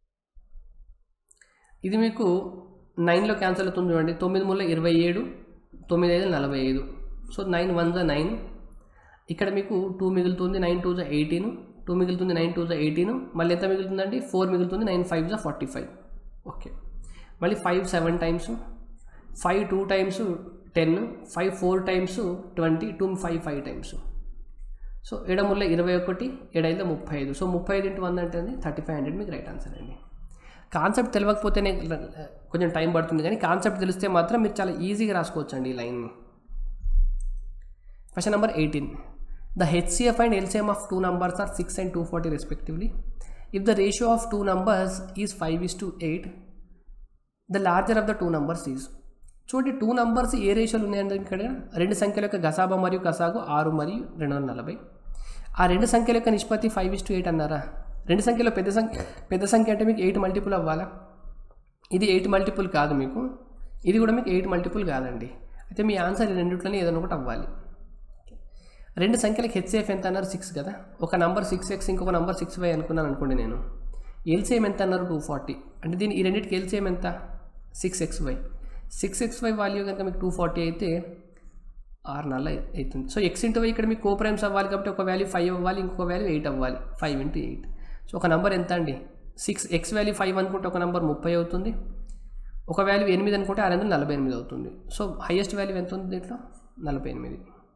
ఇది మీకు నైన్లో క్యాన్సిల్ అవుతుంది చూడండి, తొమ్మిది మూల ఇరవై ఏడు, తొమ్మిది ఐదు నలభై ఐదు, సో నైన్ వన్ జా నైన్, ఇక్కడ మీకు టూ మిగులుతుంది, నైన్ టూ జా ఎయిటీన్, టూ మిగులుతుంది, నైన్ టూ జా ఎయిటీన్, మళ్ళీ ఎంత మిగులుతుందండి ఫోర్ మిగులుతుంది, నైన్ ఫైవ్ జా ఫార్టీ ఫైవ్. ఓకే, మళ్ళీ five seven times, five two times ten, five four times twenty, two five five times, so ఏడముల్లో ఇరవై ఒకటి ఏడైదులో ముప్పై ఐదు సో ముప్పై ఐదు ఇంటూ వంద అంటే థర్టీ ఫైవ్ హండ్రెడ్ మీకు రైట్ ఆన్సర్ అండి. కాన్సెప్ట్ తెలియకపోతేనే కొంచెం టైం పడుతుంది, కానీ కాన్సెప్ట్ తెలిస్తే మాత్రం మీరు చాలా ఈజీగా రాసుకోవచ్చు అండి ఈ లైన్ని. Question number eighteen. The HCF and LCM of two numbers are six and two forty respectively. If the ratio of two numbers is five is to eight, the larger of the two numbers is. చూడండి two numbers ఏ రేషియోలు ఉన్నాయంటే ఇక్కడ రెండు సంఖ్యల యొక్క గసాబా మరియు కసాగు ఆరు మరియు రెండు వందల నలభై. ఆ రెండు సంఖ్యల యొక్క నిష్పత్తి ఫైవ్ ఇస్ టు ఎయిట్ అన్నారా. రెండు సంఖ్యలో పెద్ద సంఖ్య పెద్ద సంఖ్య అంటే మీకు ఎయిట్ మల్టిపుల్ అవ్వాలా. ఇది ఎయిట్ మల్టిపుల్ కాదు, మీకు ఇది కూడా మీకు ఎయిట్ మల్టిపుల్ కాదండి. అయితే మీ ఆన్సర్ ఈ రెండిట్లోనే ఏదైనా ఒకటి అవ్వాలి. రెండు సంఖ్యలకు హెచ్సిఎఫ్ ఎంత అన్నారు సిక్స్ కదా. ఒక నంబర్ సిక్స్ ఎక్స్ ఇంకొక నంబర్ సిక్స్ వై అనుకున్నాను అనుకోండి నేను. ఎల్సిఎం ఎంత అన్నారు టూ ఫార్టీ. అంటే దీని ఈ రెండింటికి ఎల్సిఎం ఎంత six x y. Six x y value కనుక మీకు టూ ఫార్టీ అయితే ఆరు నల్ల అవుతుంది. సో ఎక్స్ ఇంటూ వై ఇక్కడ మీకు కో ప్రైమ్స్ అవ్వాలి కాబట్టి ఒక వాల్యూ ఫైవ్ అవ్వాలి, ఇంకొక వాల్యూ ఎయిట్ అవ్వాలి. ఫైవ్ ఇంటూ ఎయిట్ సో ఒక నెంబర్ ఎంత అండి సిక్స్. ఎక్స్ వాల్యూ ఫైవ్ అనుకుంటే ఒక నెంబర్ ముప్పై అవుతుంది, ఒక వాల్యూ ఎనిమిది అనుకుంటే ఆరు వందల నలభై ఎనిమిది అవుతుంది. సో హైయెస్ట్ వాల్యూ ఎంత ఉంది దీంట్లో నలభై ఎనిమిది.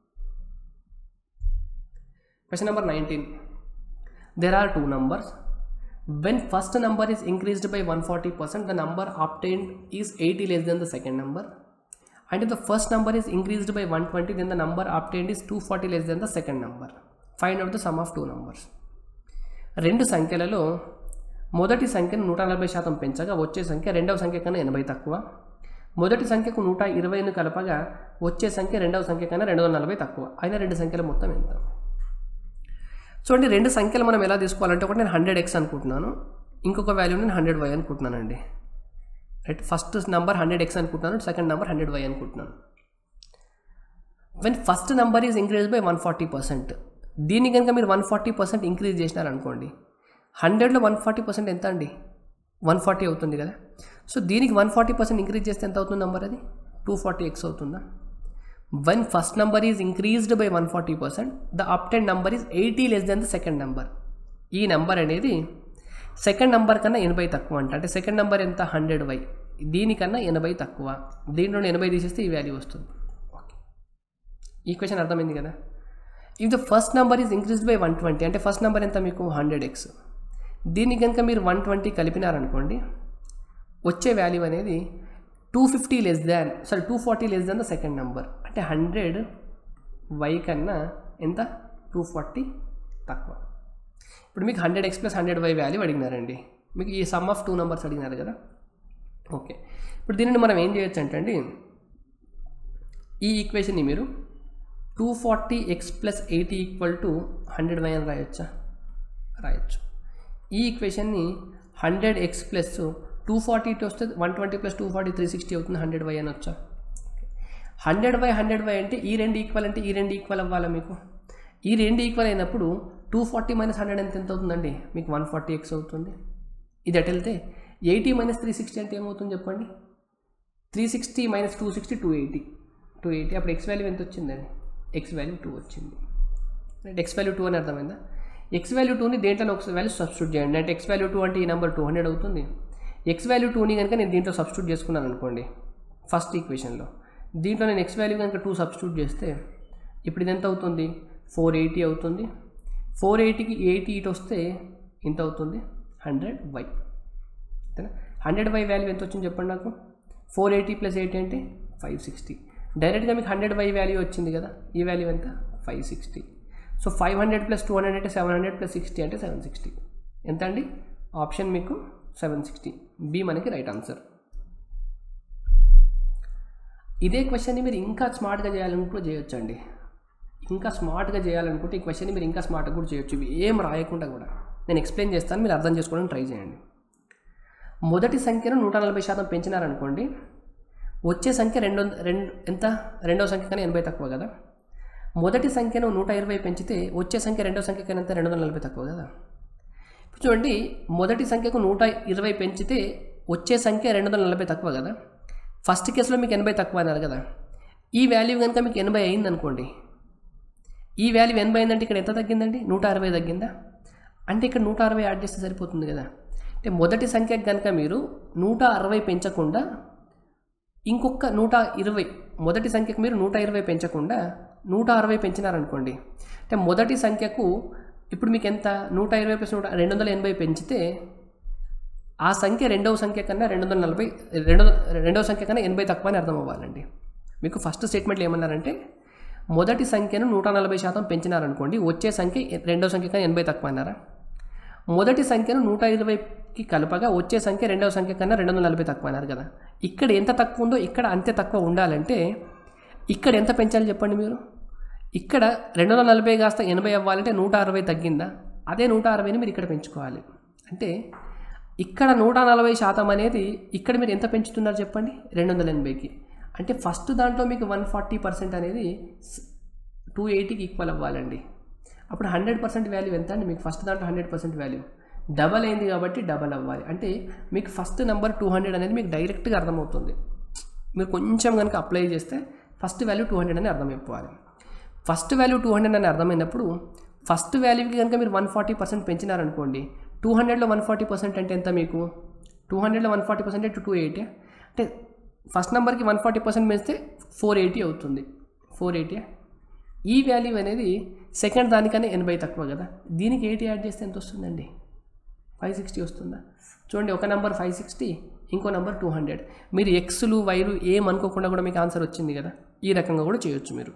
Question number nineteen. There are two numbers. When first number is increased by one hundred forty percent, the number obtained is eighty less than the second number. And if the first number is increased by one hundred twenty, then the number obtained is two hundred forty less than the second number. Find out the sum of two numbers. రెండు సంఖ్యలలో మొదటి సంఖ్యను నూట నలభై శాతం పెంచగా వచ్చే సంఖ్య రెండవ సంఖ్య కన్నా ఎనభై తక్కువ. మొదటి సంఖ్యకు నూట ఇరవైను కలపగా వచ్చే సంఖ్య రెండవ సంఖ్య కన్నా రెండు వందల నలభై తక్కువ. అయినా రెండు సంఖ్యల మొత్తం ఎంత? చూడండి రెండు సంఖ్యలు మనం ఎలా తీసుకోవాలంటే ఒకటి నేను హండ్రెడ్ ఎక్స్ అనుకుంటున్నాను, ఇంకొక వాల్యూ నేను హండ్రెడ్ వై అనుకుంటున్నానండి. Right, first number hundred x అనుకుంటున్నాను, సెకండ్ నెంబర్ హండ్రెడ్ వై అనుకుంటున్నాను. When first number is increase by one forty percent, దీన్ని కనుక మీరు వన్ ఫార్టీ పర్సెంట్ ఇంక్రీజ్ చేసినారనుకోండి, హండ్రెడ్లో వన్ ఫార్టీ పర్సెంట్ ఎంత అండి వన్ ఫార్టీ అవుతుంది కదా. సో దీనికి వన్ ఫార్టీ పర్సెంట్ ఇంక్రీజ్ చేస్తే ఎంత అవుతుంది నెంబర్? అది టూ ఫార్టీ ఎక్స్ అవుతుందా? When first number is increased by one hundred forty percent, the obtained number is eighty less than the second number. ఈ number అనేది సెకండ్ నెంబర్ కన్నా ఎనభై తక్కువ అంట. అంటే సెకండ్ నెంబర్ ఎంత హండ్రెడ్ వై, దీనికన్నా ఎనభై తక్కువ. దీంట్లో ఎనభై తీసేస్తే ఈ వాల్యూ వస్తుంది. ఓకే, ఈ క్వశ్చన్ అర్థమైంది కదా. If the first number is increased by one twenty, అంటే ఫస్ట్ నెంబర్ ఎంత మీకు హండ్రెడ్ ఎక్స్, దీన్ని కనుక మీరు వన్ ట్వంటీ కలిపినారనుకోండి, వచ్చే వాల్యూ అనేది two fifty less than sorry two forty less than the second number. అంటే హండ్రెడ్ వై కన్నా ఎంత టూ ఫార్టీ తక్కువ. ఇప్పుడు మీకు hundred x plus hundred y value అడిగినారండి, మీకు ఈ సమ్ ఆఫ్ టూ నెంబర్స్ అడిగినారు కదా. ఓకే, ఇప్పుడు దీనిని మనం ఏం చేయొచ్చు అంటే అండి, ఈ ఈక్వేషన్ని మీరు two forty x plus eighty equal to hundred y అని రాయొచ్చా? రాయొచ్చు. ఈ ఈక్వేషన్ని hundred x plus two forty ఇటు వస్తే one twenty plus two forty three sixty అవుతుంది, హండ్రెడ్ వై అని వచ్చా. హండ్రెడ్ వై హండ్రెడ్ వై అంటే ఈ రెండు ఈక్వల్ అంటే ఈ రెండు ఈక్వల్ అవ్వాలా మీకు. ఈ రెండు ఈక్వల్ అయినప్పుడు టూ ఫార్టీ మైనస్ హండ్రెడ్ ఎంత ఎంత అవుతుందండి మీకు వన్ ఫార్టీ ఎక్స్ అవుతుంది. ఇది అటు వెళ్తే ఎయిటీ మైనస్ త్రీ సిక్స్టీ అంటే ఏమవుతుంది చెప్పండి? Three sixty minus two sixty two eighty two eighty అప్పుడు ఎక్స్ వాల్యూ ఎంత వచ్చిందండి? ఎక్స్ వాల్యూ టూ వచ్చింది. రైట్, ఎక్స్ వాల్యూ టూ అని అర్థమైందా? ఎక్స్ వాల్యూ టూని దేంట్లో ఒక వాల్యూ సబ్స్టిట్యూట్ చేయండి. అంటే ఎక్స్ వాల్యూ టూ అంటే ఈ నెంబర్ టూ హండ్రెడ్ అవుతుంది. ఎక్స్ వాల్యూ టూని కనుక నేను దీంట్లో సబ్స్టిట్యూట్ చేసుకున్నాను అనుకోండి ఫస్ట్ ఈక్వేషన్లో, దీంట్లో నేను ఎక్స్ వాల్యూ కనుక టూ సబ్స్టిట్యూట్ చేస్తే ఇప్పుడు ఇది ఎంత అవుతుంది? ఫోర్ ఎయిటీ అవుతుంది. ఫోర్ ఎయిటీకి ఎయిటీ ఇటు వస్తే ఎంత అవుతుంది? Hundred y. అంతేనా? హండ్రెడ్ వై వాల్యూ ఎంత వచ్చింది చెప్పండి నాకు? ఫోర్ ఎయిటీ ప్లస్ ఎయిటీ అంటే ఫైవ్ సిక్స్టీ. డైరెక్ట్గా మీకు హండ్రెడ్ వై వాల్యూ వచ్చింది కదా. ఈ వాల్యూ ఎంత? Five sixty. So five hundred plus two hundred అంటే సెవెన్ హండ్రెడ్ ప్లస్ సిక్స్టీ అంటే సెవెన్ సిక్స్టీ. ఎంత అండి? ఆప్షన్ మీకు సెవెన్ సిక్స్టీ. బి మనకి రైట్ ఆన్సర్. ఇదే క్వశ్చన్ని మీరు ఇంకా స్మార్ట్గా చేయాలనుకుంటే చేయొచ్చు అండి. ఇంకా స్మార్ట్గా చేయాలనుకుంటే ఈ క్వశ్చన్ని మీరు ఇంకా స్మార్ట్గా కూడా చేయొచ్చు, ఇవి ఏం రాయకుండా కూడా. నేను ఎక్స్ప్లెయిన్ చేస్తాను, మీరు అర్థం చేసుకోవడానికి ట్రై చేయండి. మొదటి సంఖ్యను నూట నలభై శాతం పెంచినారనుకోండి, వచ్చే సంఖ్య రెండు రెండు ఎంత రెండవ సంఖ్య కన్నా ఎనభై తక్కువ కదా. మొదటి సంఖ్యను నూట ఇరవై పెంచితే వచ్చే సంఖ్య రెండవ సంఖ్య కన్నా ఎంత రెండు వందల నలభై తక్కువ కదా. చూడండి, మొదటి సంఖ్యకు నూట ఇరవై పెంచితే వచ్చే సంఖ్య రెండు వందల నలభై తక్కువ కదా. ఫస్ట్ కేసులో మీకు ఎనభై తక్కువ అన్నారు కదా. ఈ వాల్యూ కనుక మీకు ఎనభై అయింది అనుకోండి, ఈ వాల్యూ ఎనభై అయిందంటే ఇక్కడ ఎంత తగ్గిందండి? నూట అరవై తగ్గిందా? అంటే ఇక్కడ నూట అరవై యాడ్ చేస్తే సరిపోతుంది కదా. అంటే మొదటి సంఖ్యకు కనుక మీరు నూట అరవై పెంచకుండా ఇంకొక నూట ఇరవై మొదటి సంఖ్యకు మీరు నూట ఇరవై పెంచకుండా నూట అరవై పెంచినారనుకోండి, అంటే మొదటి సంఖ్యకు ఇప్పుడు మీకు ఎంత నూట ఇరవై ప్లస్ నూట రెండు వందల ఎనభై పెంచితే ఆ సంఖ్య రెండవ సంఖ్య కన్నా రెండు వందల నలభై రెండు రెండవ సంఖ్య కన్నా ఎనభై తక్కువ అని అర్థం అవ్వాలండి. మీకు ఫస్ట్ స్టేట్మెంట్లో ఏమన్నారంటే మొదటి సంఖ్యను నూట నలభై శాతం పెంచినారనుకోండి, వచ్చే సంఖ్య రెండవ సంఖ్య కన్నా ఎనభై తక్కువ అన్నారా. మొదటి సంఖ్యను నూట ఇరవైకి కలపగా వచ్చే సంఖ్య రెండవ సంఖ్య కన్నా రెండు వందల నలభై తక్కువ అన్నారు కదా. ఇక్కడ ఎంత తక్కువ ఉందో ఇక్కడ అంతే తక్కువ ఉండాలంటే ఇక్కడ ఎంత పెంచాలి చెప్పండి మీరు. ఇక్కడ రెండు వందల నలభై కాస్త ఎనభై అవ్వాలంటే నూట అరవై తగ్గిందా, అదే నూట అరవైని మీరు ఇక్కడ పెంచుకోవాలి. అంటే ఇక్కడ నూట నలభై శాతం అనేది ఇక్కడ మీరు ఎంత పెంచుతున్నారు చెప్పండి, రెండు వందల ఎనభైకి. అంటే ఫస్ట్ దాంట్లో మీకు వన్ ఫార్టీ పర్సెంట్ అనేది టూ ఎయిటీకి ఈక్వల్ అవ్వాలండి. అప్పుడు హండ్రెడ్ పర్సెంట్ వాల్యూ ఎంత అండి మీకు, ఫస్ట్ దాంట్లో హండ్రెడ్ పర్సెంట్ వాల్యూ డబల్ అయింది కాబట్టి డబల్ అవ్వాలి. అంటే మీకు ఫస్ట్ నెంబర్ టూ హండ్రెడ్ అనేది మీకు డైరెక్ట్గా అర్థమవుతుంది. మీరు కొంచెం కనుక అప్లై చేస్తే ఫస్ట్ వాల్యూ టూ హండ్రెడ్ అని అర్థమైపోవాలి. ఫస్ట్ వాల్యూ టూ హండ్రెడ్ అని అర్థమైనప్పుడు ఫస్ట్ వాల్యూకి కనుక మీరు వన్ ఫార్టీ పర్సెంట్ పెంచినారనుకోండి, టూ హండ్రెడ్లో వన్ ఫార్టీ పర్సెంట్ అంటే ఎంత మీకు, టూ హండ్రెడ్లో వన్ ఫార్టీ పర్సెంట్ అంటే టూ ఎయిటీ, అంటే ఫస్ట్ నెంబర్కి వన్ ఫార్టీ పర్సెంట్ పెంచితే ఫోర్ ఎయిటీ అవుతుంది. ఫోర్ ఎయిటీ ఈ వాల్యూ అనేది సెకండ్ దానికన్నా ఎనభై తక్కువ కదా, దీనికి ఎయిటీ యాడ్ చేస్తే ఎంత వస్తుందండి, ఫైవ్ సిక్స్టీ వస్తుందా. చూడండి, ఒక నెంబర్ ఫైవ్ సిక్స్టీ, ఇంకో నెంబర్ టూ హండ్రెడ్. మీరు ఎక్స్లు వైలు ఏమనుకోకుండా కూడా మీకు ఆన్సర్ వచ్చింది కదా. ఈ రకంగా కూడా చేయొచ్చు మీరు.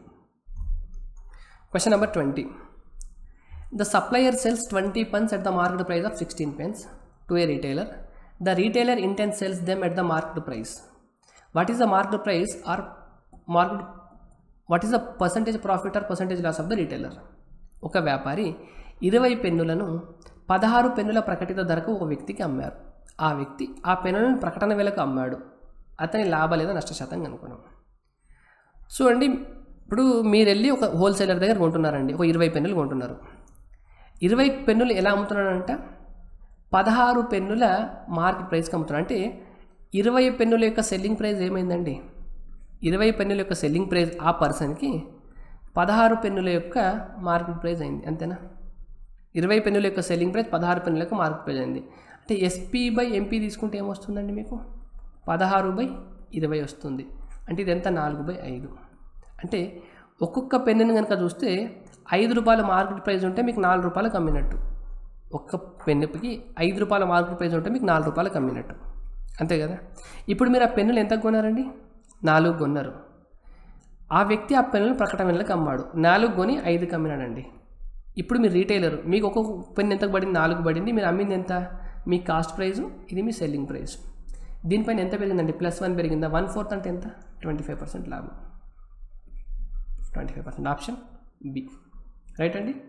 Question number twenty. The supplier sells twenty pens at the market price of sixteen pence to a retailer. The retailer in turn sells them at the market price. What is the market price or market? What is the percentage profit or percentage loss of the retailer? ఒక వ్యాపారి ఇరవై పెన్నులను పదహారు పెన్నుల ప్రకటిత ధరకు ఒక వ్యక్తికి అమ్మారు. ఆ వ్యక్తి ఆ పెన్నులను ప్రకటన వేలకు అమ్మాడు. అతని లాభ లేదా నష్ట శాతం కనుక్కున్నాం. చూడండి, ఇప్పుడు మీరు వెళ్ళి ఒక హోల్సేలర్ దగ్గర కొంటున్నారండి, ఒక ఇరవై పెన్నులు కొంటున్నారు. ఇరవై పెన్నులు ఎలా అమ్ముతున్నాడంట, పదహారు పెన్నుల మార్కెట్ ప్రైస్కి అమ్ముతున్నాడు. అంటే ఇరవై పెన్నుల యొక్క సెల్లింగ్ ప్రైస్ ఏమైందండి, ఇరవై పెన్నుల యొక్క సెల్లింగ్ ప్రైస్ ఆ పర్సన్కి పదహారు పెన్నుల యొక్క మార్కెట్ ప్రైస్ అయింది, అంతేనా. ఇరవై పెన్నుల యొక్క సెల్లింగ్ ప్రైస్ పదహారు పెన్నుల యొక్క మార్కెట్ ప్రైస్ అయింది. అంటే ఎస్పీ బై ఎంపీ తీసుకుంటే ఏమొస్తుందండి మీకు, పదహారు బై ఇరవై వస్తుంది. అంటే ఇది ఎంత, నాలుగు బై ఐదు. అంటే ఒక్కొక్క పెన్నుని కనుక చూస్తే ఐదు రూపాయల మార్కెట్ ప్రైస్ ఉంటే మీకు నాలుగు రూపాయలకు అమ్మినట్టు. ఒక్క పెన్నుకి ఐదు రూపాయల మార్కెట్ ప్రైస్ ఉంటే మీకు నాలుగు రూపాయలకు అమ్మినట్టు, అంతే కదా. ఇప్పుడు మీరు ఆ పెన్నులు ఎంత కొన్నారండి, నాలుగు కొన్నారు. ఆ వ్యక్తి ఆ పెన్నులు ప్రకటన వేలకు అమ్మాడు, నాలుగు కొని ఐదుకి అమ్మినాడండి. ఇప్పుడు మీరు రీటైలర్, మీకు ఒక్కొక్క పెన్ను ఎంత పడింది, నాలుగు పడింది. మీరు అమ్మింది ఎంత, మీ కాస్ట్ ప్రైజు, ఇది మీ సెల్లింగ్ ప్రైస్. దీనిపైన ఎంత పెరిగిందండి, ప్లస్ వన్ పెరిగిందా. వన్ ఫోర్త్ అంటే ఎంత, ట్వంటీ ఫైవ్ పర్సెంట్ లాభం. Twenty five percent option B right అండి.